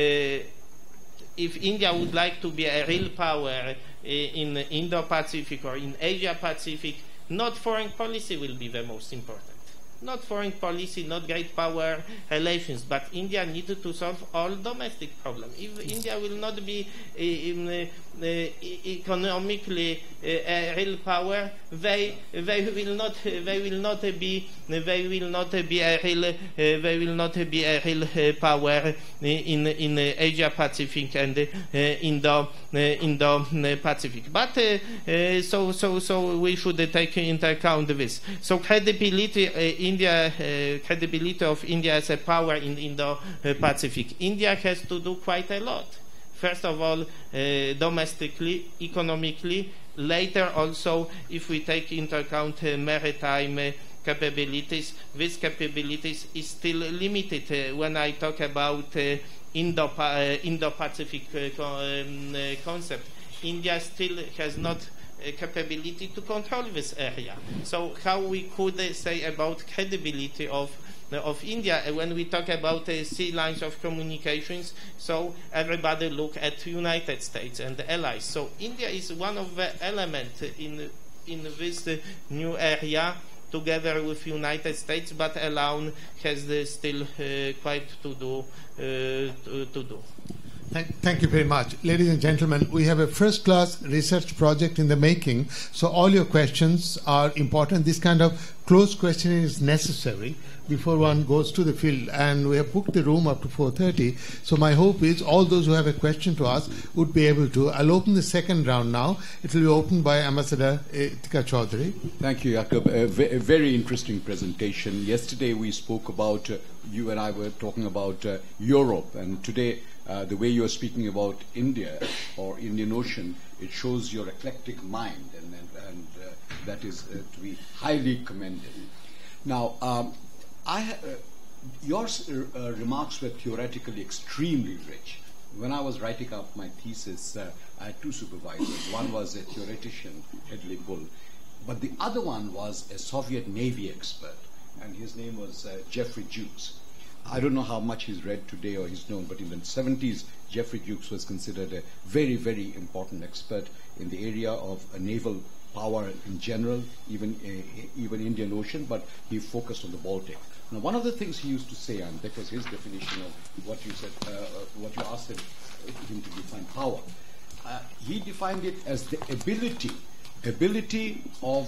if India would like to be a real power uh, in Indo-Pacific or in Asia-Pacific, not foreign policy will be the most important. Not foreign policy, not great power relations, but India needed to solve all domestic problems. If India will not be uh, in, uh, uh, economically uh, a real power, they they will not they will not be they will not be a real uh, they will not be a real uh, power in in uh, Asia Pacific and uh, Indo uh, Indo Pacific. But uh, uh, so so so we should uh, take into account this. So credibility. Uh, India, uh, credibility of India as a power in Indo-Pacific. India has to do quite a lot. First of all, uh, domestically, economically. Later, also, if we take into account uh, maritime uh, capabilities, these capabilities is still limited. Uh, when I talk about uh, Indo uh, Indo-Pacific uh, co um, uh, concept, India still has not Uh, capability to control this area. So how we could uh, say about credibility of uh, of India uh, when we talk about uh, sea lines of communications? So everybody look at United States and the allies. So India is one of the elements in in this uh, new area, together with United States, but alone has uh, still uh, quite to do uh, to, to do. Thank, thank you very much. Ladies and gentlemen, we have a first-class research project in the making, so all your questions are important. This kind of close questioning is necessary before one goes to the field, and we have booked the room up to four thirty, so my hope is all those who have a question to ask would be able to. I'll open the second round now. It will be opened by Ambassador Itika Chaudhary. Thank you, Jakob. A, a very interesting presentation. Yesterday we spoke about, uh, you and I were talking about uh, Europe, and today Uh, the way you are speaking about India or Indian Ocean, it shows your eclectic mind, and, and, and uh, that is uh, to be highly commended. Now, um, I ha uh, your uh, remarks were theoretically extremely rich. When I was writing up my thesis, uh, I had two supervisors. One was a theoretician, Hedley Bull, but the other one was a Soviet Navy expert, and his name was uh, Jeffrey Jukes. I don't know how much he's read today or he's known, but in the seventies, Jeffrey Jukes was considered a very, very important expert in the area of a naval power in general, even uh, even Indian Ocean, but he focused on the Baltic. Now, one of the things he used to say, and that was his definition of what you said, uh, what you asked him, him to define power. Uh, he defined it as the ability, ability of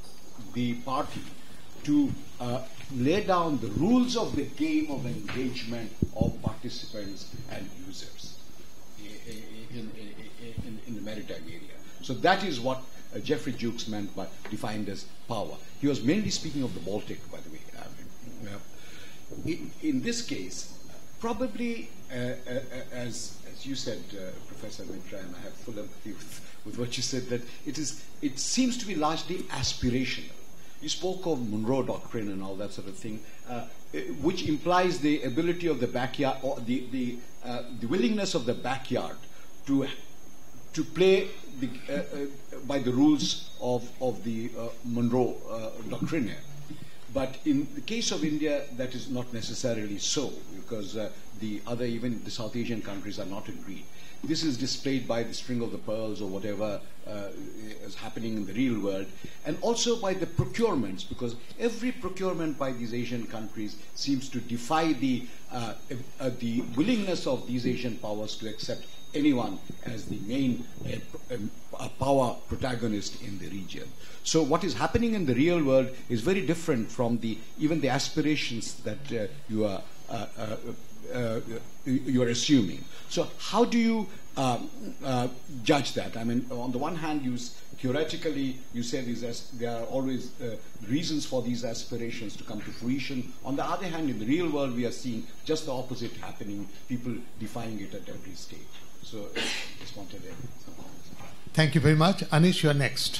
the party to uh, lay down the rules of the game of engagement of participants and users in, in, in, in the maritime area. So that is what uh, Jeffrey Jukes meant by defined as power. He was mainly speaking of the Baltic, by the way. I mean, uh, in, in this case, probably, uh, uh, as, as you said, uh, Professor Mitra, and I have full empathy with, with what you said, that it is it seems to be largely aspirational. you spoke of Monroe Doctrine and all that sort of thing, uh, which implies the ability of the backyard, or the the, uh, the willingness of the backyard to to play the, uh, uh, by the rules of of the uh, Monroe uh, Doctrine. But in the case of India, that is not necessarily so, because uh, the other, even the South Asian countries, are not agreed. This is displayed by the string of the pearls or whatever uh, is happening in the real world, and also by the procurements, because every procurement by these Asian countries seems to defy the uh, uh, the willingness of these Asian powers to accept anyone as the main uh, uh, power protagonist in the region. So what is happening in the real world is very different from the even the aspirations that uh, you are uh, uh, uh, you are assuming. So how do you uh, uh, judge that? I mean, on the one hand, you theoretically you say these as, there are always uh, reasons for these aspirations to come to fruition. On the other hand, in the real world, we are seeing just the opposite happening. People defying it at every stage. So, just wanted to. Thank you very much, Anish. You are next.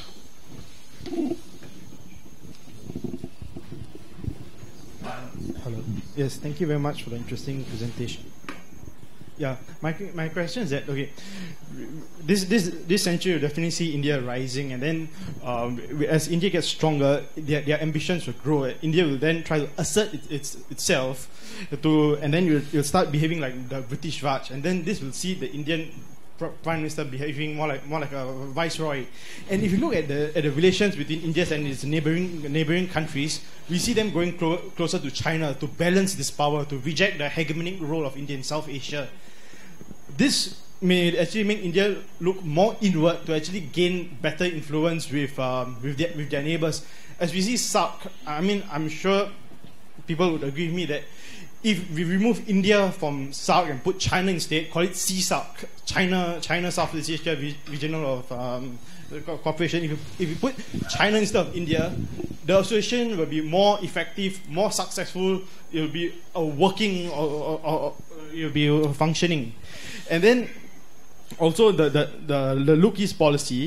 Hello. Yes, thank you very much for the interesting presentation. Yeah, my my question is that, okay, this this this century will definitely see India rising, and then um, as India gets stronger, their, their ambitions will grow. India will then try to assert it, its itself to, and then you'll, you'll start behaving like the British Raj, and then this will see the Indian Prime Minister behaving more like more like a viceroy. And if you look at the at the relations between India and its neighboring neighboring countries, we see them going clo- closer to China to balance this power, to reject the hegemonic role of India in South Asia. This may actually make India look more inward to actually gain better influence with um, with their, with their neighbors. As we see SAARC, I mean, I'm sure people would agree with me that if we remove India from SAARC and put China instead, call it C SAARC, China, China Southeast Asia Regional of um, Cooperation. If you, if you put China instead of India, the association will be more effective, more successful. It will be a working, or, or, or it will be functioning. And then also the the the, the Look East policy.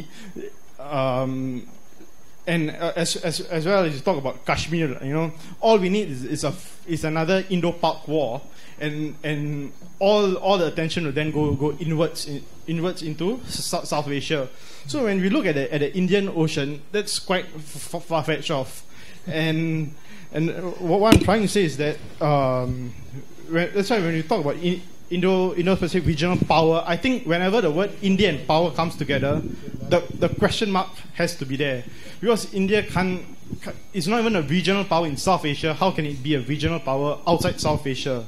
Um, And uh, as, as as well as you talk about Kashmir, you know, all we need is, is a is another Indo-Pak war, and and all all the attention will then go go inwards in, inwards into South, South Asia. So when we look at the at the Indian Ocean, that's quite f- far-fetched off, and and what, what I'm trying to say is that um, when, that's why when we talk about in, Indo Indo-Pacific regional power, I think whenever the word India and power comes together, the the question mark has to be there. Because India can't, it's not even a regional power in South Asia. How can it be a regional power outside South Asia?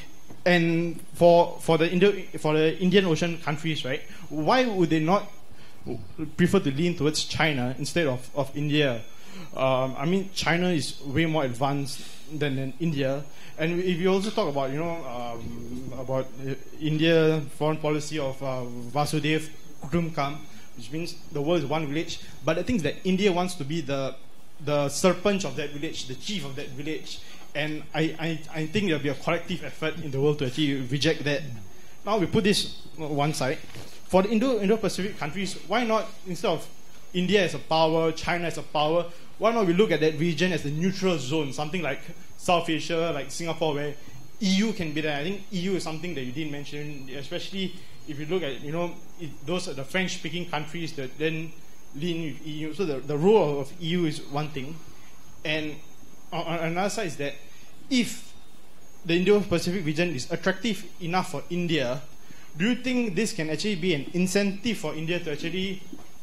And for for the Indo, for the Indian Ocean countries, right? Why would they not prefer to lean towards China instead of of India? Um, I mean, China is way more advanced than, than India. And if you also talk about, you know, um, about uh, India foreign policy of uh, Vasudev Kutumbakam, which means the world is one village. But the thing is that India wants to be the the serpent of that village, the chief of that village. And I, I, I think there will be a collective effort in the world to actually reject that. Now we put this one side. For the Indo, Indo-Pacific countries, why not, instead of India as a power, China as a power, why not we look at that region as the neutral zone, something like South Asia, like Singapore, where E U can be there. I think E U is something that you didn't mention, especially if you look at, you know, it, those are the French-speaking countries that then lean with E U. So the, the role of E U is one thing. And on, on another side is that if the Indo-Pacific region is attractive enough for India, do you think this can actually be an incentive for India to actually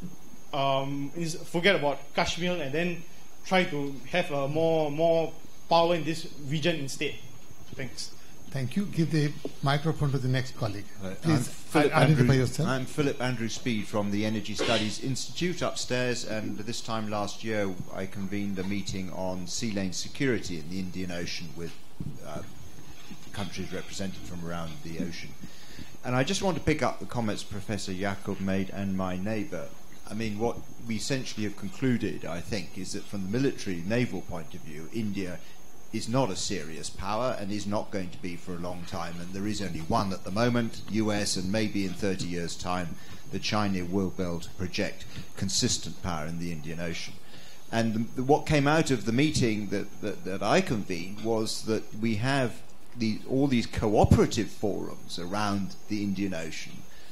um, forget about Kashmir and then try to have a more more power in this region instead? Thanks. Thank you. Give the microphone to the next colleague. Uh, Please I'm Philip identify Andrew, yourself. I'm Philip Andrew Speed from the Energy Studies Institute upstairs, and this time last year I convened a meeting on sea lane security in the Indian Ocean with uh, countries represented from around the ocean. And I just want to pick up the comments Professor Jakob made and my neighbour. I mean, what we essentially have concluded, I think, is that from the military, naval point of view, India is not a serious power and is not going to be for a long time, and there is only one at the moment, U S, and maybe in thirty years' time that China will be able to project consistent power in the Indian Ocean. And the, the, what came out of the meeting that, that, that I convened was that we have the, all these cooperative forums around the Indian Ocean,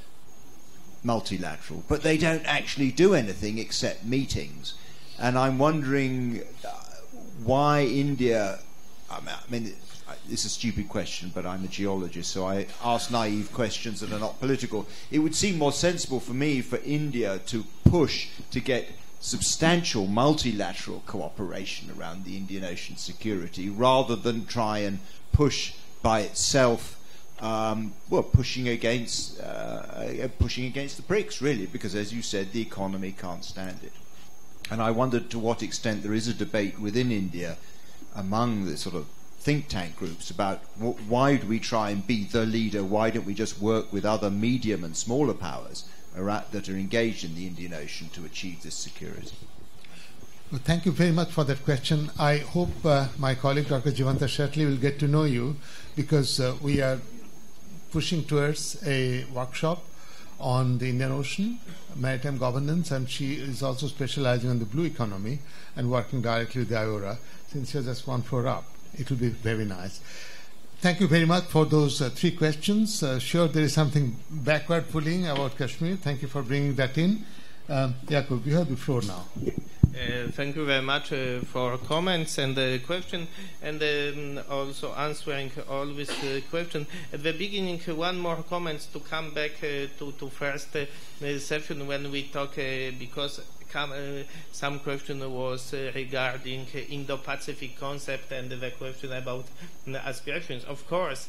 multilateral, but they don't actually do anything except meetings. And I'm wondering why India, I mean, it's a stupid question, but I'm a geologist, so I ask naive questions that are not political. It would seem more sensible for me for India to push to get substantial multilateral cooperation around the Indian Ocean security rather than try and push by itself, um, well, pushing against, uh, pushing against the BRICS, really, because, as you said, the economy can't stand it. And I wondered to what extent there is a debate within India among the sort of think tank groups about wh why do we try and be the leader? Why don't we just work with other medium and smaller powers are that are engaged in the Indian Ocean to achieve this security? Well, thank you very much for that question. I hope uh, my colleague Doctor Jivanta Shetty will get to know you, because uh, we are pushing towards a workshop on the Indian Ocean, maritime governance, and she is also specializing on the blue economy and working directly with the I O R A. Since you're just one floor up, it will be very nice. Thank you very much for those uh, three questions. Uh, sure, there is something backward pulling about Kashmir. Thank you for bringing that in. Um, Jakub, you have the floor now. Uh, thank you very much uh, for comments and the uh, question, and um, also answering all these uh, questions. At the beginning, uh, one more comment to come back uh, to, to first uh, session when we talk, uh, because come, uh, some question was uh, regarding uh, Indo-Pacific concept and the question about uh, aspirations. Of course,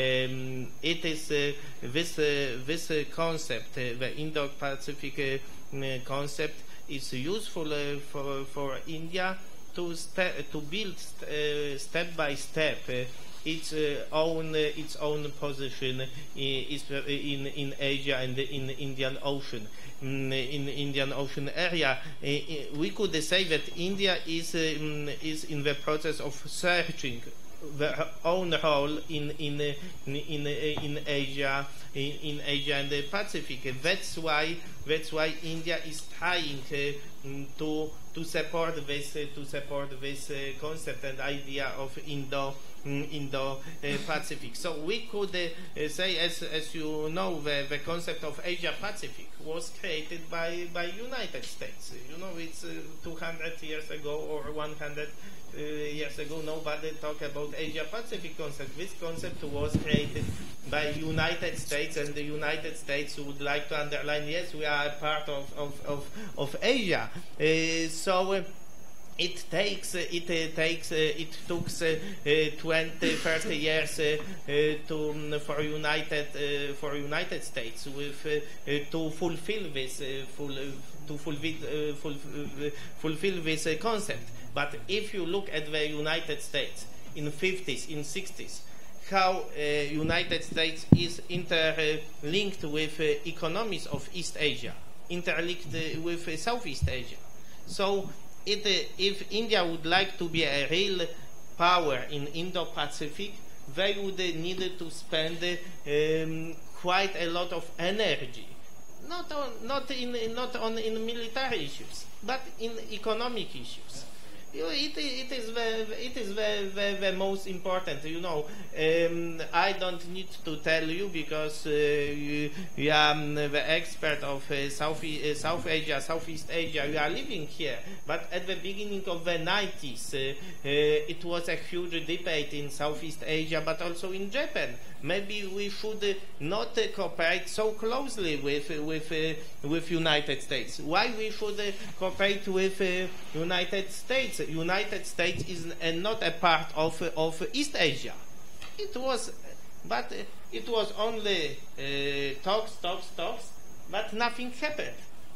um, it is uh, this, uh, this uh, concept, uh, the Indo-Pacific uh, concept, is useful uh, for for India to to build st uh, step by step uh, its uh, own uh, its own position in in in Asia and in the Indian Ocean. In the Indian Ocean area, uh, we could say that India is um, is in the process of searching their own role in in in in, in Asia in, in Asia and the Pacific. That's why that's why India is trying uh, to to support this uh, to support this uh, concept and idea of Indo Indo uh, Pacific. So we could uh, say, as as you know, the, the concept of Asia Pacific was created by by United States. You know, it's uh, two hundred years ago or one hundred Uh, years ago, nobody talked about Asia Pacific concept. This concept was created by United States, and the United States would like to underline, yes, we are a part of of of, of Asia. Uh, so. Uh, It takes, uh, it uh, takes, uh, it took uh, uh, twenty, thirty years uh, uh, to um, for United uh, for United States with uh, uh, to fulfill this uh, full, uh, to fulfill uh, full, uh, fulfill this uh, concept. But if you look at the United States in the fifties, in sixties, how uh, United States is interlinked with uh, economies of East Asia, interlinked uh, with uh, Southeast Asia, so. It, uh, if India would like to be a real power in Indo-Pacific, they would uh, need to spend uh, um, quite a lot of energy, not on, not in not on in military issues, but in economic issues. You know, it, it is the it is the, the, the most important. You know, um, I don't need to tell you, because uh, you, you are um, the expert of uh, South uh, South Asia, Southeast Asia. You are living here, but at the beginning of the nineties, uh, uh, it was a huge debate in Southeast Asia, but also in Japan. Maybe we should uh, not uh, cooperate so closely with uh, with uh, with United States. Why we should uh, cooperate with uh, United States? United States is uh, not a part of uh, of East Asia. It was, but uh, it was only uh, talks, talks, talks, but nothing happened.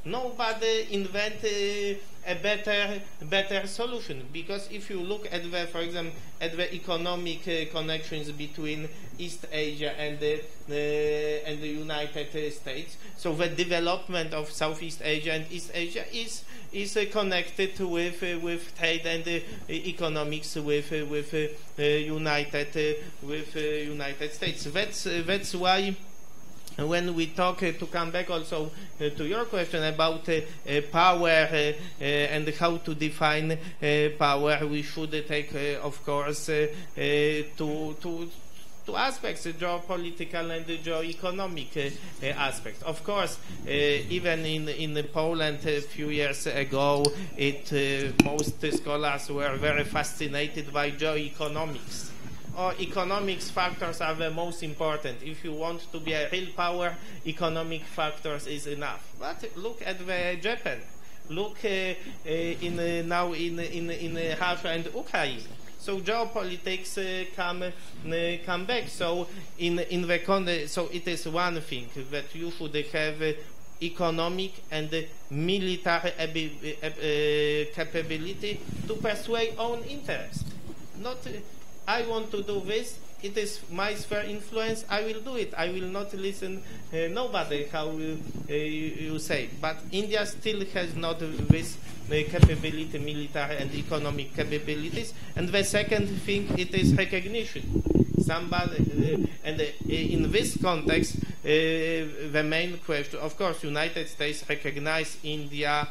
Nobody invented uh, a better better solution, because if you look at the, for example, at the economic uh, connections between East Asia and the uh, and the United States, so the development of Southeast Asia and East Asia is is uh, connected with uh, with trade and uh, economics with uh, with uh, United uh, with uh, United States. That's uh, that's why. when we talk, uh, to come back also uh, to your question about uh, uh, power uh, uh, and how to define uh, power, we should uh, take, uh, of course, uh, uh, to, to, to aspects, uh, geopolitical and uh, geo-economic uh, uh, aspects. Of course, uh, even in, in Poland a few years ago, it, uh, most scholars were very fascinated by geo-economics. Or economics factors are the most important. If you want to be a real power, economic factors is enough. But look at the Japan. Look uh, uh, in uh, now in in in uh, Russia and Ukraine. So geopolitics uh, come uh, come back. So in in the con so it is one thing that you should have uh, economic and uh, military uh, capability to persuade own interest. Not. Uh, I want to do this, it is my sphere influence, I will do it. I will not listen uh, nobody how you, uh, you, you say. But India still has not this uh, capability, military and economic capabilities. And the second thing, it is recognition. Somebody, uh, and uh, in this context, uh, the main question, of course, United States recognize India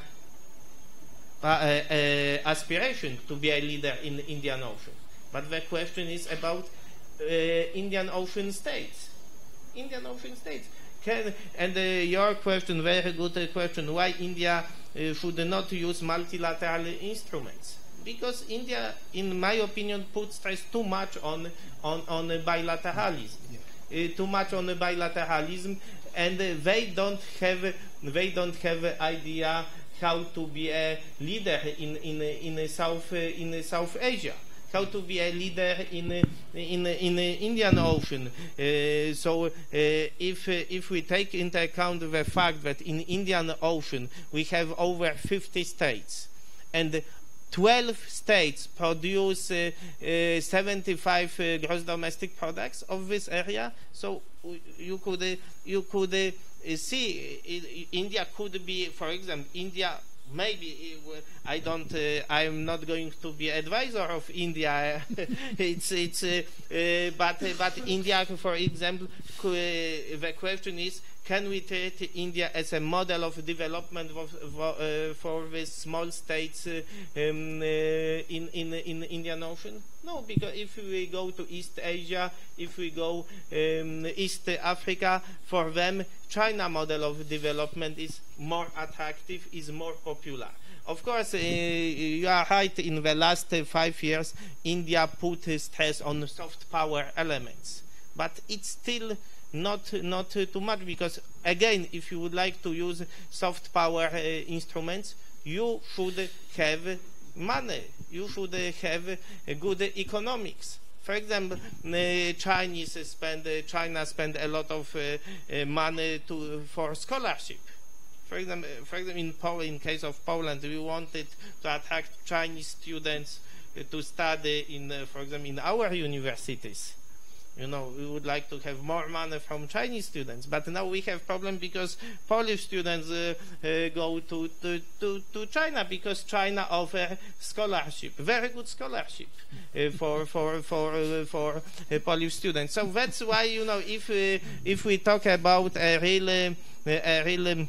uh, uh, aspiration to be a leader in the Indian Ocean. But the question is about uh, Indian Ocean states. Indian Ocean states. Can, and uh, your question, very good uh, question, why India uh, should not use multilateral instruments? Because India, in my opinion, puts stress too much on, on, on uh, bilateralism. Yeah. Uh, too much on uh, bilateralism, and uh, they don't have, they don't have an idea how to be a leader in, in, in, in, South, uh, in South Asia. How to be a leader in in in the Indian Ocean. Uh, so uh, if uh, if we take into account the fact that in Indian Ocean we have over fifty states, and twelve states produce uh, uh, seventy-five uh, gross domestic products of this area, so you could uh, you could uh, see uh, India could be, for example, India. Maybe I don't. Uh, I'm not going to be advisor of India. it's it's. Uh, uh, but uh, but India, for example, uh, the question is: can we treat India as a model of development of, of, uh, for the small states uh, um, uh, in in in the Indian Ocean? No, because if we go to East Asia, if we go um, East Africa, for them, China model of development is more attractive, is more popular. Of course, uh, you are right. In the last uh, five years, India put uh, stress on soft power elements, but it's still not not uh, too much, because again, if you would like to use soft power uh, instruments, you should have money. You should uh, have uh, good economics. For example, uh, Chinese spend uh, China spend a lot of uh, uh, money to for scholarship. For example, for example, in Poland, in case of Poland, we wanted to attract Chinese students uh, to study in, uh, for example, in our universities. You know, we would like to have more money from Chinese students, but now we have problem because Polish students uh, uh, go to, to, to, to China, because China offer scholarship, very good scholarship uh, for for for uh, for uh, Polish students. So that's why, you know, if uh, if we talk about a real uh, a real um,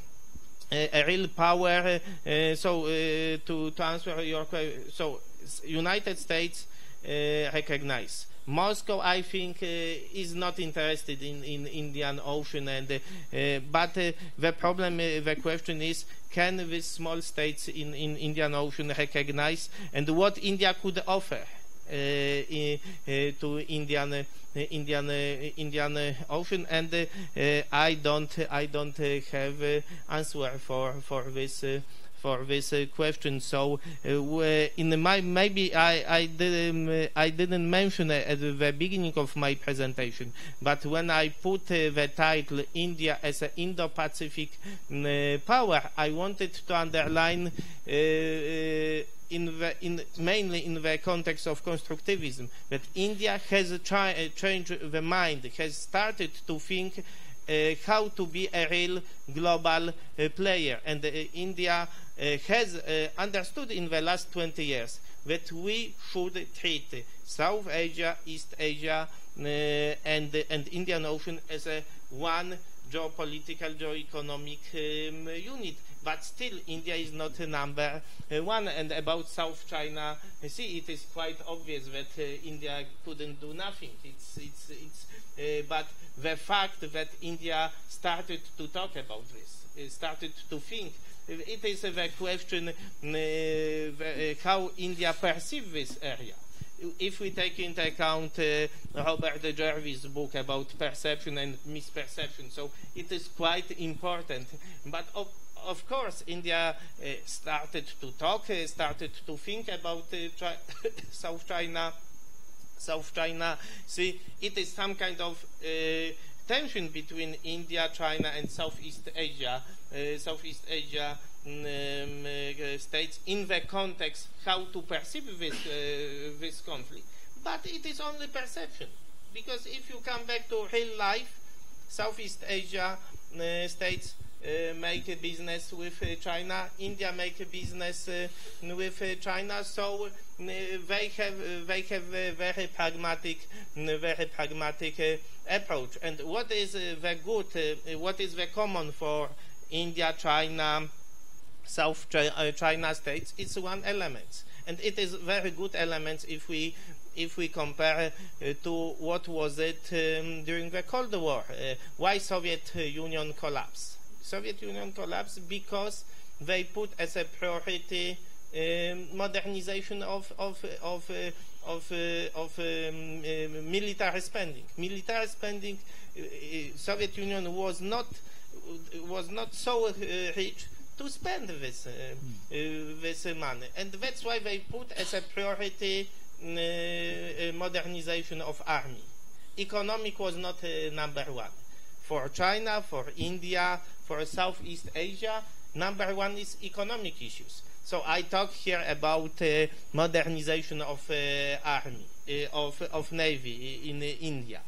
a real power, uh, so uh, to to answer your question, so United States uh, recognize. Moscow, I think, uh, is not interested in, in Indian Ocean, and uh, uh, but uh, the problem, uh, the question is, can these small states in, in Indian Ocean recognize, and what India could offer uh, in, uh, to Indian uh, Indian uh, Indian uh, Ocean, and uh, uh, I don't I don't uh, have uh, answer for for this. Uh, For this uh, question, so uh, in my maybe I I didn't uh, I didn't mention it at the beginning of my presentation, but when I put uh, the title India as an Indo-Pacific uh, power, I wanted to underline uh, uh, in the in mainly in the context of constructivism that India has uh, changed the mind, has started to think Uh, how to be a real global uh, player, and uh, India uh, has uh, understood in the last twenty years that we should treat South Asia, East Asia, uh, and uh, and Indian Ocean as a one geopolitical, geoeconomic um, unit. But still, India is not a number uh, one. And about South China Sea, it is quite obvious that uh, India couldn't do nothing. It's, it's, it's, uh, but the fact that India started to talk about this, uh, started to think, it is uh, the question uh, the, uh, how India perceives this area. If we take into account uh, Robert Jarvis' book about perception and misperception, so it is quite important. But of, of course, India uh, started to talk, uh, started to think about uh, Chi South China, South China Sea. It is some kind of uh, tension between India, China, and Southeast Asia, uh, Southeast Asia um, uh, states in the context how to perceive this uh, this conflict. But it is only perception, because if you come back to real life, Southeast Asia uh, states uh, make a business with uh, China, India make a business uh, with uh, China, so uh, they have uh, they have a very pragmatic, very pragmatic uh, approach. And what is uh, the good? Uh, what is the common for India, China, South China states? It's one element, and it is very good element if we if we compare uh, to what was it um, during the Cold War. Uh, why Soviet Union collapsed? Soviet Union collapsed because they put as a priority um, modernization of of of uh, of, uh, of um, uh, military spending. Military spending. Uh, Soviet Union was not was not so uh, rich to spend this uh, uh, this uh, money, and that's why they put as a priority uh, uh, modernization of army. Economic was not uh, number one. For China, for India, for Southeast Asia, number one is economic issues. So I talk here about uh, modernization of uh, army, uh, of of navy in uh, India.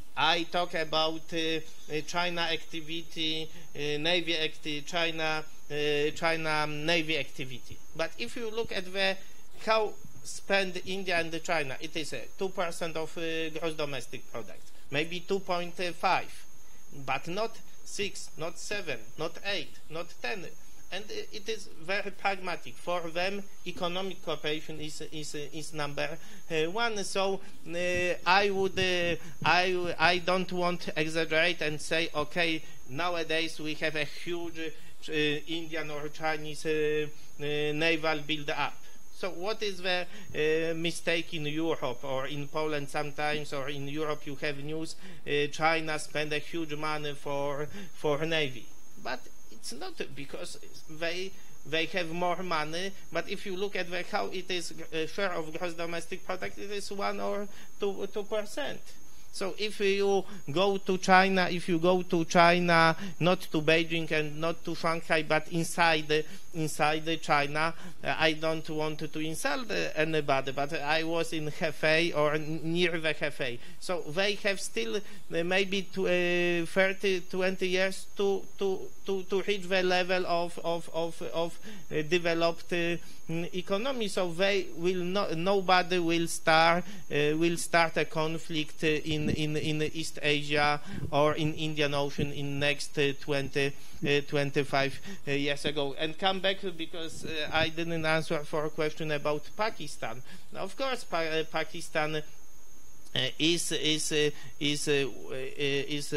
I talk about uh, uh, China activity, uh, navy acti China, uh, China navy activity. But if you look at the how spend India and China, it is uh, two percent of uh, gross domestic product, maybe two point five, but not six, not seven, not eight, not ten. And it is very pragmatic. For them, economic cooperation is is is number uh, one. So uh, I would uh, I I don't want to exaggerate and say, okay, nowadays we have a huge uh, Indian or Chinese uh, uh, naval build up. So what is the uh, mistake in Europe or in Poland sometimes, or in Europe you have news uh, China spend a huge money for for navy, but it's not because they they have more money. But if you look at the, how it is uh, share of gross domestic product, it is one or two two percent. So if you go to China, if you go to China, not to Beijing and not to Shanghai, but inside inside China, uh, I don't want to insult uh, anybody, but I was in Hefei or near the Hefei. So they have still uh, maybe to, uh, thirty, twenty years to to to to reach the level of of of, of uh, developed uh, economy. So they will not. Nobody will start uh, will start a conflict uh, in in in East Asia or in Indian Ocean in next uh, twenty, twenty-five uh, years ago. And come back because uh, I didn't answer for a question about Pakistan. Now, of course, pa uh, Pakistan. Uh, is is uh, is uh, uh, is uh,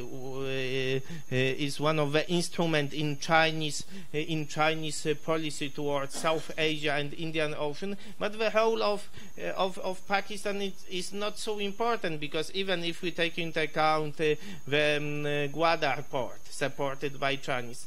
uh, is one of the instruments in Chinese uh, in Chinese uh, policy towards South Asia and Indian Ocean. But the role of uh, of of Pakistan is, is not so important, because even if we take into account uh, the um, uh, Gwadar port supported by Chinese,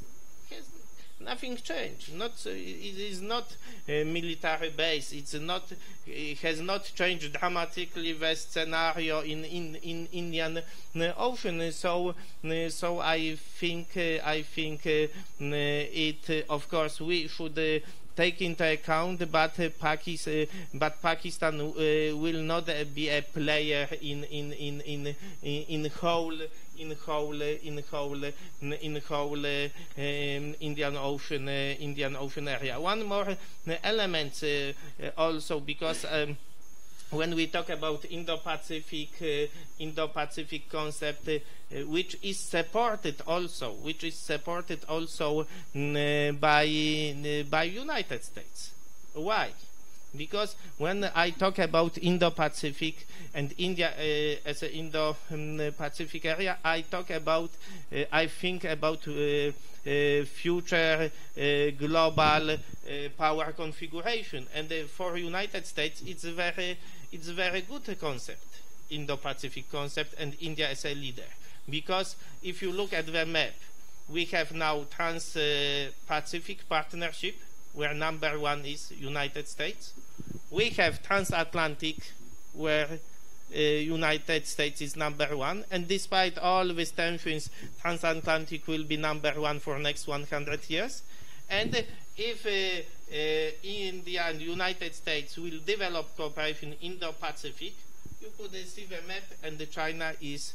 nothing changed. Not uh, it is not a military base. It's not. It has not changed dramatically the scenario in in in Indian Ocean. So uh, so I think uh, I think uh, it. Uh, of course, we should. Uh, take into account, but uh, Pakistan, uh, but Pakistan uh, will not uh, be a player in in in in in, in whole in whole in whole in whole uh, um, Indian Ocean uh, Indian Ocean area. One more uh, element uh, uh, also, because. Um, when we talk about Indo-Pacific, uh, Indo-Pacific concept, uh, uh, which is supported also, which is supported also uh, by uh, by United States. Why? Because when I talk about Indo-Pacific and India uh, as an Indo-Pacific area, I talk about, uh, I think about uh, uh, future uh, global uh, power configuration. And uh, for United States, it's a very, it's a very good concept, Indo-Pacific concept, and India as a leader. Because if you look at the map, we have now Trans-Pacific Partnership, where number one is United States. We have transatlantic, where uh, United States is number one. And despite all these tensions, transatlantic will be number one for next one hundred years. And uh, if uh, uh, India and United States will develop cooperation in Indo-Pacific, you could uh, see the map, and uh, China is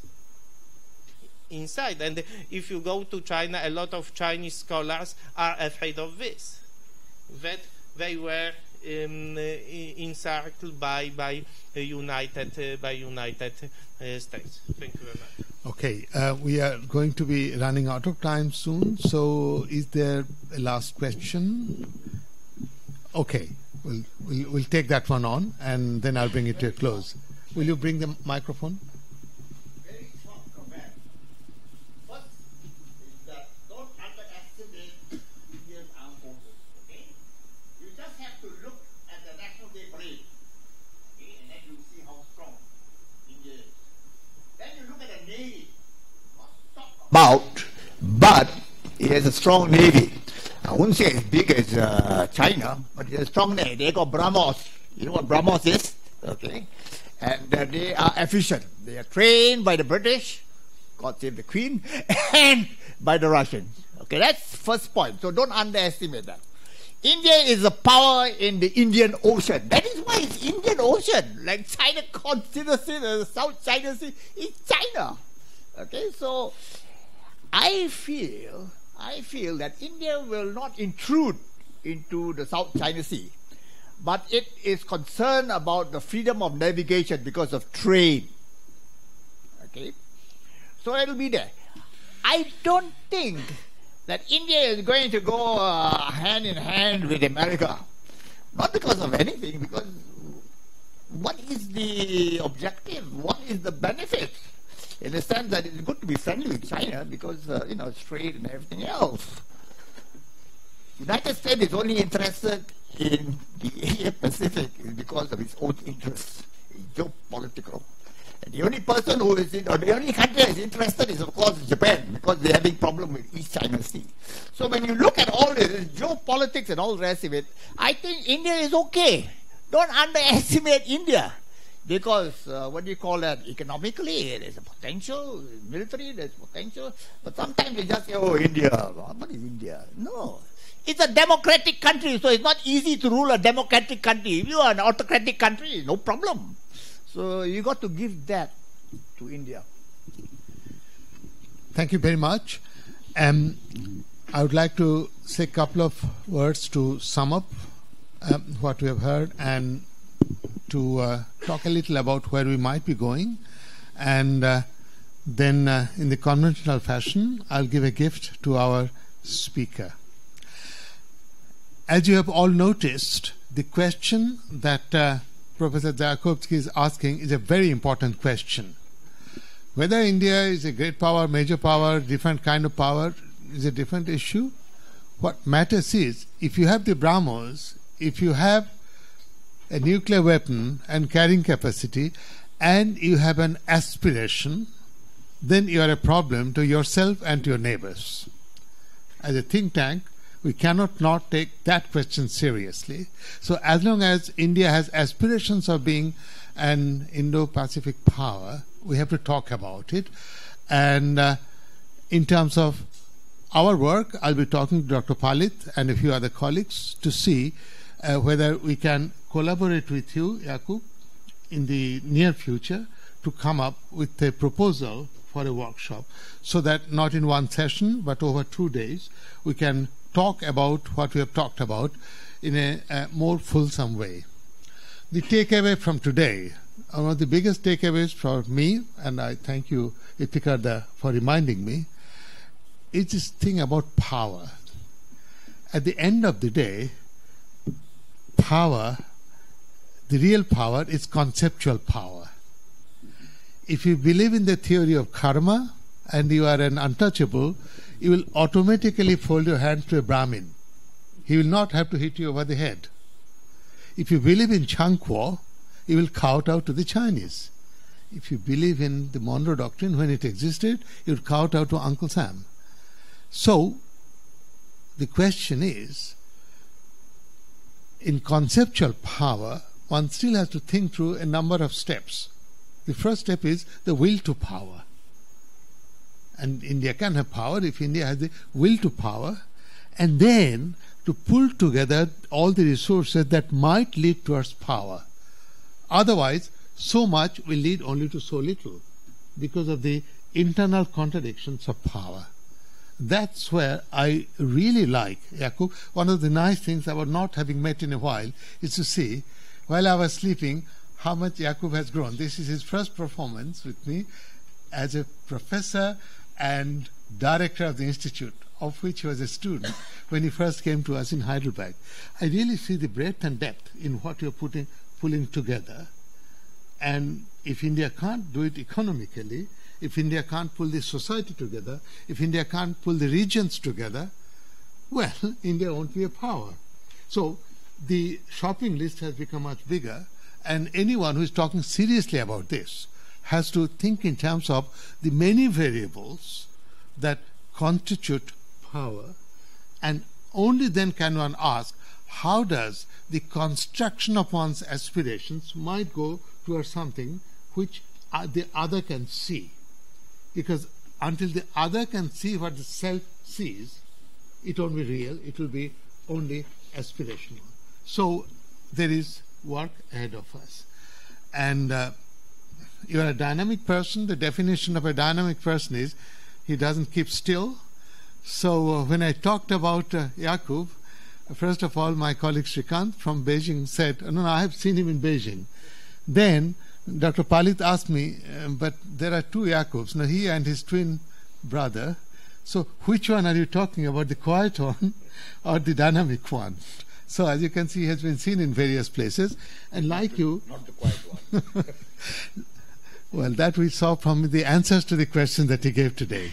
inside. And uh, if you go to China, a lot of Chinese scholars are afraid of this, that they were um, uh, encircled by by uh, United uh, by United uh, States. Thank you very much. Okay, uh, we are going to be running out of time soon. So, is there a last question? Okay, we'll we'll, we'll take that one on, and then I'll bring it to a close. Will you bring the microphone? Very short comment. First is that don't underestimate Indian armed forces. Okay, you just have to look at the National Day parade, okay, and then you see how strong India is. Then you look at the Navy. About, but it has a strong Navy. I wouldn't say as big as uh, China, but it's a strong Navy. They got BrahMos. You know what BrahMos is? Okay. And uh, they are efficient. They are trained by the British, God save the Queen, and by the Russians. Okay, that's first point. So don't underestimate that. India is a power in the Indian Ocean. That is why it's Indian Ocean. Like China considers it as the South China Sea. It's China. Okay, so I feel, I feel that India will not intrude into the South China Sea, but it is concerned about the freedom of navigation because of trade. Okay, so it will be there. I don't think that India is going to go uh, hand in hand with America, not because of anything, because what is the objective? What is the benefit? In the sense that it's good to be friendly with China because, uh, you know, it's trade and everything else. United States is only interested in the Asia Pacific because of its own interests, geopolitical. And the only person who is in, or the only country that is interested is, of course, Japan, because they're having problem with East China Sea. So when you look at all this, geopolitics and all the rest of it, I think India is okay. Don't underestimate India. Because, uh, what do you call that, economically, there's a potential, military, there's potential, but sometimes they just say, oh, India, what is India? No. It's a democratic country, so it's not easy to rule a democratic country. If you are an autocratic country, no problem. So you got to give that to India. Thank you very much. Um, I would like to say a couple of words to sum up um, what we have heard and to uh, talk a little about where we might be going, and uh, then uh, in the conventional fashion I'll give a gift to our speaker. As you have all noticed, the question that uh, Professor Dzhakovsky is asking is a very important question. Whether India is a great power, major power, different kind of power is a different issue. What matters is, if you have the BrahMos, if you have a nuclear weapon and carrying capacity, and you have an aspiration, then you are a problem to yourself and to your neighbors. As a think tank, we cannot not take that question seriously. So as long as India has aspirations of being an Indo-Pacific power, we have to talk about it. And uh, in terms of our work, I'll be talking to Doctor Palit and a few other colleagues to see uh, whether we can collaborate with you, Jakub, in the near future to come up with a proposal for a workshop, so that not in one session but over two days we can talk about what we have talked about in a, a more fulsome way. the takeaway from today, one of the biggest takeaways for me, and I thank you, Itikada, for reminding me, is this thing about power. At the end of the day, power, the real power is conceptual power. If you believe in the theory of karma and you are an untouchable, you will automatically fold your hand to a Brahmin. He will not have to hit you over the head. If you believe in Changkuo, you will kowtow to the Chinese. If you believe in the Monroe Doctrine when it existed, you would kowtow to Uncle Sam. So, the question is, in conceptual power, one still has to think through a number of steps. The first step is the will to power. And India can have power if India has the will to power, and then to pull together all the resources that might lead towards power. Otherwise, so much will lead only to so little because of the internal contradictions of power. That's where I really like Yakub. One of the nice things about not having met in a while is to see, while I was sleeping, how much Yakub has grown. This is his first performance with me as a professor and director of the institute, of which he was a student when he first came to us in Heidelberg. I really see the breadth and depth in what you're putting, pulling together. And if India can't do it economically, if India can't pull the society together, if India can't pull the regions together, well, India won't be a power. So the shopping list has become much bigger, and anyone who is talking seriously about this has to think in terms of the many variables that constitute power, and only then can one ask, how does the construction of one's aspirations might go towards something which the other can see? Because until the other can see what the self sees, it won't be real, it will be only aspirational. So there is work ahead of us. And uh, you are a dynamic person. The definition of a dynamic person is he doesn't keep still. So uh, when I talked about uh, Yakub, uh, first of all, my colleague Shrikant from Beijing said, no, no, I have seen him in Beijing. Then Doctor Palit asked me, uh, but there are two Yakubs, now he and his twin brother. So which one are you talking about, the quiet one or the dynamic one? So as you can see, he has been seen in various places. And like you... Not the quiet one. Well, that we saw from the answers to the question that he gave today.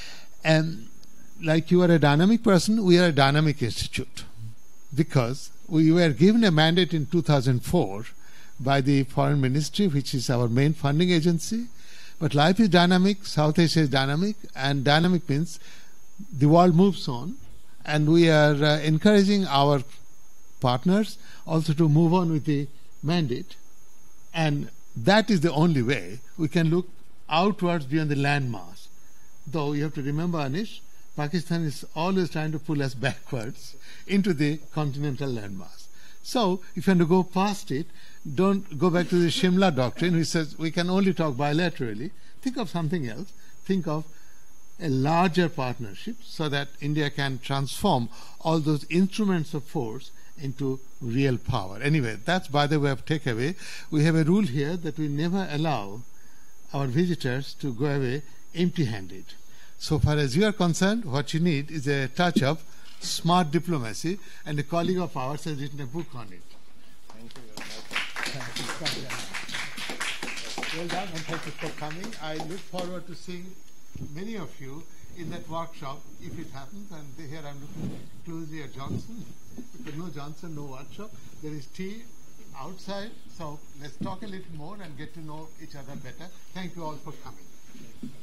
And like you are a dynamic person, we are a dynamic institute. Because we were given a mandate in two thousand four by the Foreign Ministry, which is our main funding agency. But life is dynamic, South Asia is dynamic, and dynamic means the world moves on. And we are uh, encouraging our partners also to move on with the mandate, and that is the only way we can look outwards beyond the landmass. Though you have to remember, Anish, Pakistan is always trying to pull us backwards into the continental landmass. So if you want to go past it, don't go back to the Shimla doctrine which says we can only talk bilaterally. Think of something else. Think of a larger partnership so that India can transform all those instruments of force into real power. Anyway, that's by the way of takeaway. We have a rule here that we never allow our visitors to go away empty-handed. So far as you are concerned, what you need is a touch of smart diplomacy, and a colleague of ours has written a book on it. Thank you very much. Well done, and thank you for coming. I look forward to seeing many of you in that workshop, if it happens. And here I'm looking closely at Johnson. If no Johnson, no workshop. There is tea outside. So let's talk a little more and get to know each other better. Thank you all for coming.